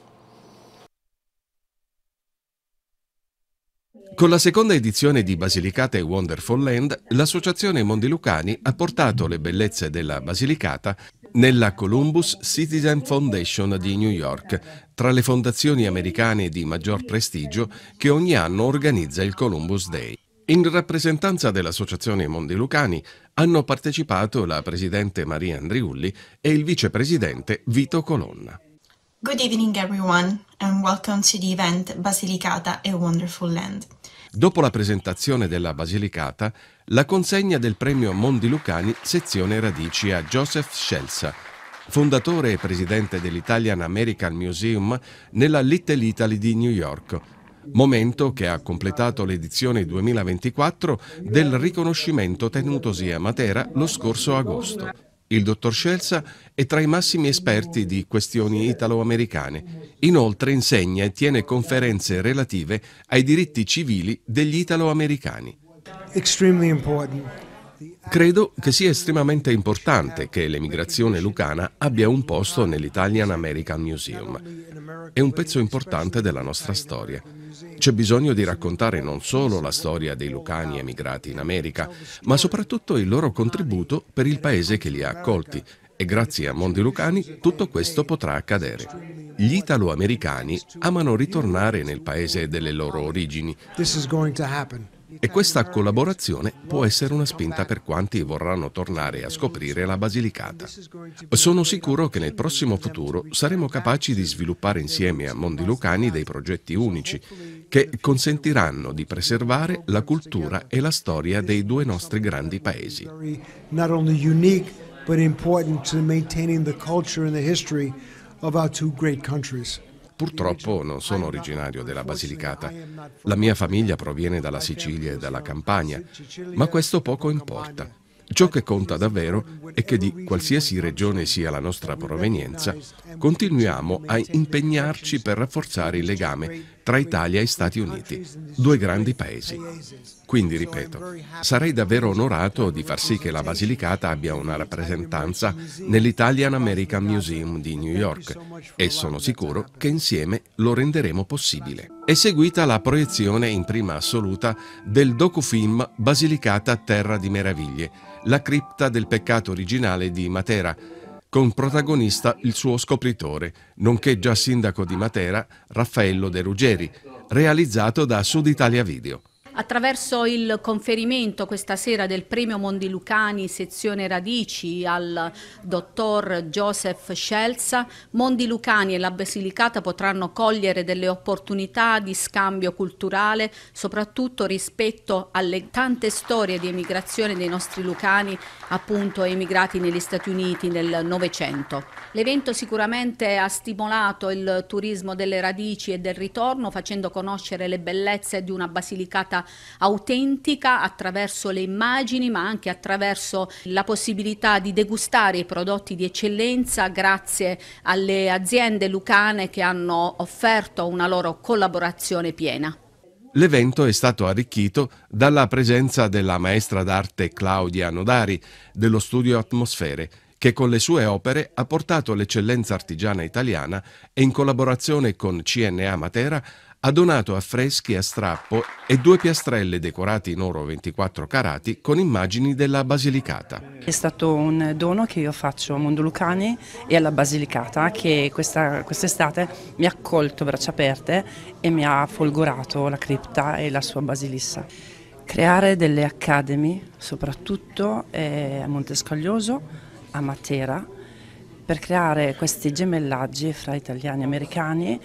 Con la seconda edizione di Basilicata e Wonderful Land, l'associazione Mondi Lucani ha portato le bellezze della Basilicata nella Columbus Citizen Foundation di New York, tra le fondazioni americane di maggior prestigio che ogni anno organizza il Columbus Day. In rappresentanza dell'associazione Mondi Lucani hanno partecipato la presidente Maria Andriulli e il vicepresidente Vito Colonna. Good evening everyone and welcome to the event Basilicata e Wonderful Land. Dopo la presentazione della Basilicata, la consegna del premio Mondi Lucani sezione Radici a Joseph Scelsa, fondatore e presidente dell'Italian American Museum nella Little Italy di New York, momento che ha completato l'edizione 2024 del riconoscimento tenutosi a Matera lo scorso agosto. Il dottor Scelsa è tra i massimi esperti di questioni italo-americane. Inoltre insegna e tiene conferenze relative ai diritti civili degli italo-americani. Credo che sia estremamente importante che l'emigrazione lucana abbia un posto nell'Italian American Museum. È un pezzo importante della nostra storia. C'è bisogno di raccontare non solo la storia dei lucani emigrati in America, ma soprattutto il loro contributo per il paese che li ha accolti. E grazie a Mondi Lucani tutto questo potrà accadere. Gli italo-americani amano ritornare nel paese delle loro origini. E questa collaborazione può essere una spinta per quanti vorranno tornare a scoprire la Basilicata. Sono sicuro che nel prossimo futuro saremo capaci di sviluppare insieme a Mondi Lucani dei progetti unici che consentiranno di preservare la cultura e la storia dei due nostri grandi paesi. Not only unique, but important to maintaining the culture and the history of our two great countries. Purtroppo non sono originario della Basilicata. La mia famiglia proviene dalla Sicilia e dalla Campania, ma questo poco importa. Ciò che conta davvero è che di qualsiasi regione sia la nostra provenienza, continuiamo a impegnarci per rafforzare il legame tra Italia e Stati Uniti, due grandi paesi. Quindi, ripeto, sarei davvero onorato di far sì che la Basilicata abbia una rappresentanza nell'Italian American Museum di New York e sono sicuro che insieme lo renderemo possibile. È seguita la proiezione in prima assoluta del docufilm Basilicata Terra di Meraviglie, la cripta del peccato originale di Matera, con protagonista il suo scopritore, nonché già sindaco di Matera, Raffaello De Ruggeri, realizzato da Sud Italia Video. Attraverso il conferimento questa sera del premio Mondi Lucani sezione Radici al dottor Joseph Scelsa, Mondi Lucani e la Basilicata potranno cogliere delle opportunità di scambio culturale, soprattutto rispetto alle tante storie di emigrazione dei nostri lucani, appunto emigrati negli Stati Uniti nel Novecento. L'evento sicuramente ha stimolato il turismo delle radici e del ritorno, facendo conoscere le bellezze di una Basilicata autentica attraverso le immagini, ma anche attraverso la possibilità di degustare i prodotti di eccellenza grazie alle aziende lucane che hanno offerto una loro collaborazione piena. L'evento è stato arricchito dalla presenza della maestra d'arte Claudia Nodari dello studio Atmosfere, che con le sue opere ha portato l'eccellenza artigiana italiana e in collaborazione con CNA Matera ha donato affreschi a strappo e 2 piastrelle decorate in oro 24 carati con immagini della Basilicata. È stato un dono che io faccio a Mondi Lucani e alla Basilicata, che quest'estate mi ha accolto a braccia aperte e mi ha folgorato la cripta e la sua basilissa. Creare delle academy, soprattutto a Montescaglioso, a Matera, per creare questi gemellaggi fra italiani e americani,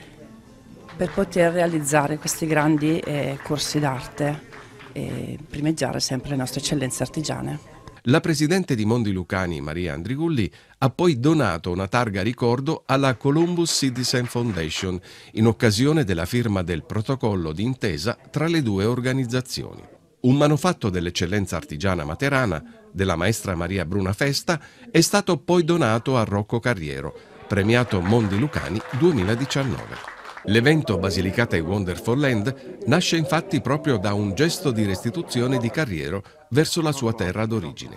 per poter realizzare questi grandi corsi d'arte e primeggiare sempre le nostre eccellenze artigiane. La presidente di Mondi Lucani, Maria Andrigulli, ha poi donato una targa ricordo alla Columbus Citizen Foundation in occasione della firma del protocollo d'intesa tra le due organizzazioni. Un manufatto dell'eccellenza artigiana materana della maestra Maria Bruna Festa è stato poi donato a Rocco Carriero, premiato Mondi Lucani 2019. L'evento Basilicata e Wonderful Land nasce infatti proprio da un gesto di restituzione di Carriero verso la sua terra d'origine.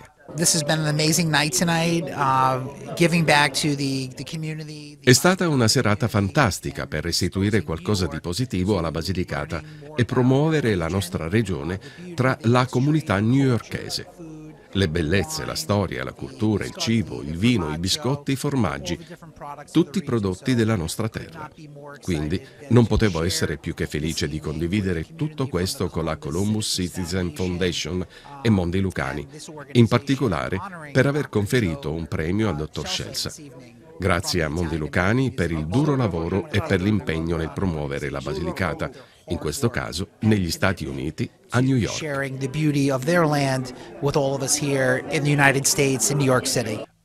È stata una serata fantastica per restituire qualcosa di positivo alla Basilicata e promuovere la nostra regione tra la comunità newyorkese. Le bellezze, la storia, la cultura, il cibo, il vino, i biscotti, i formaggi, tutti prodotti della nostra terra. Quindi non potevo essere più che felice di condividere tutto questo con la Columbus Citizen Foundation e Mondi Lucani, in particolare per aver conferito un premio al dottor Scelsa. Grazie a Mondi Lucani per il duro lavoro e per l'impegno nel promuovere la Basilicata, in questo caso negli Stati Uniti, a New York.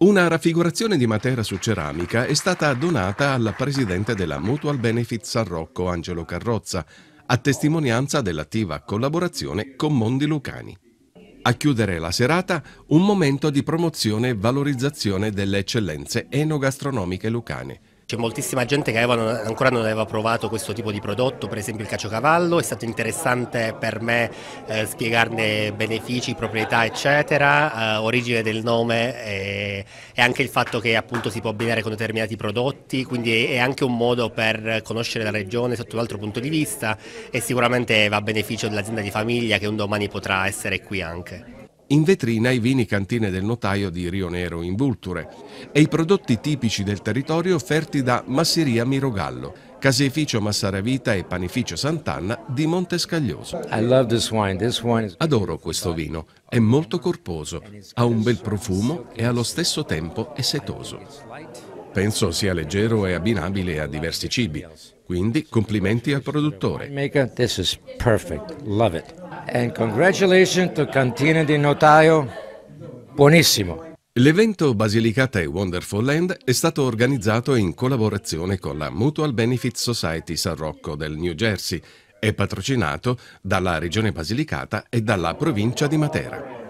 Una raffigurazione di Matera su ceramica è stata donata al presidente della Mutual Benefit San Rocco, Angelo Carrozza, a testimonianza dell'attiva collaborazione con Mondi Lucani. A chiudere la serata, un momento di promozione e valorizzazione delle eccellenze enogastronomiche lucane. C'è moltissima gente che ancora non aveva provato questo tipo di prodotto, per esempio il caciocavallo. È stato interessante per me spiegarne benefici, proprietà eccetera, origine del nome e anche il fatto che appunto si può abbinare con determinati prodotti, quindi è anche un modo per conoscere la regione sotto un altro punto di vista e sicuramente va a beneficio dell'azienda di famiglia che un domani potrà essere qui anche. In vetrina i vini cantine del notaio di Rio Nero in Vulture e i prodotti tipici del territorio offerti da Masseria Mirogallo, caseificio Massaravita e panificio Sant'Anna di Montescaglioso. Adoro questo vino, è molto corposo, ha un bel profumo e allo stesso tempo è setoso. Penso sia leggero e abbinabile a diversi cibi, quindi complimenti al produttore. This is perfect, love it. And congratulations to Cantina di Notaio, buonissimo. L'evento Basilicata e Wonderful Land è stato organizzato in collaborazione con la Mutual Benefit Society San Rocco del New Jersey e patrocinato dalla Regione Basilicata e dalla provincia di Matera.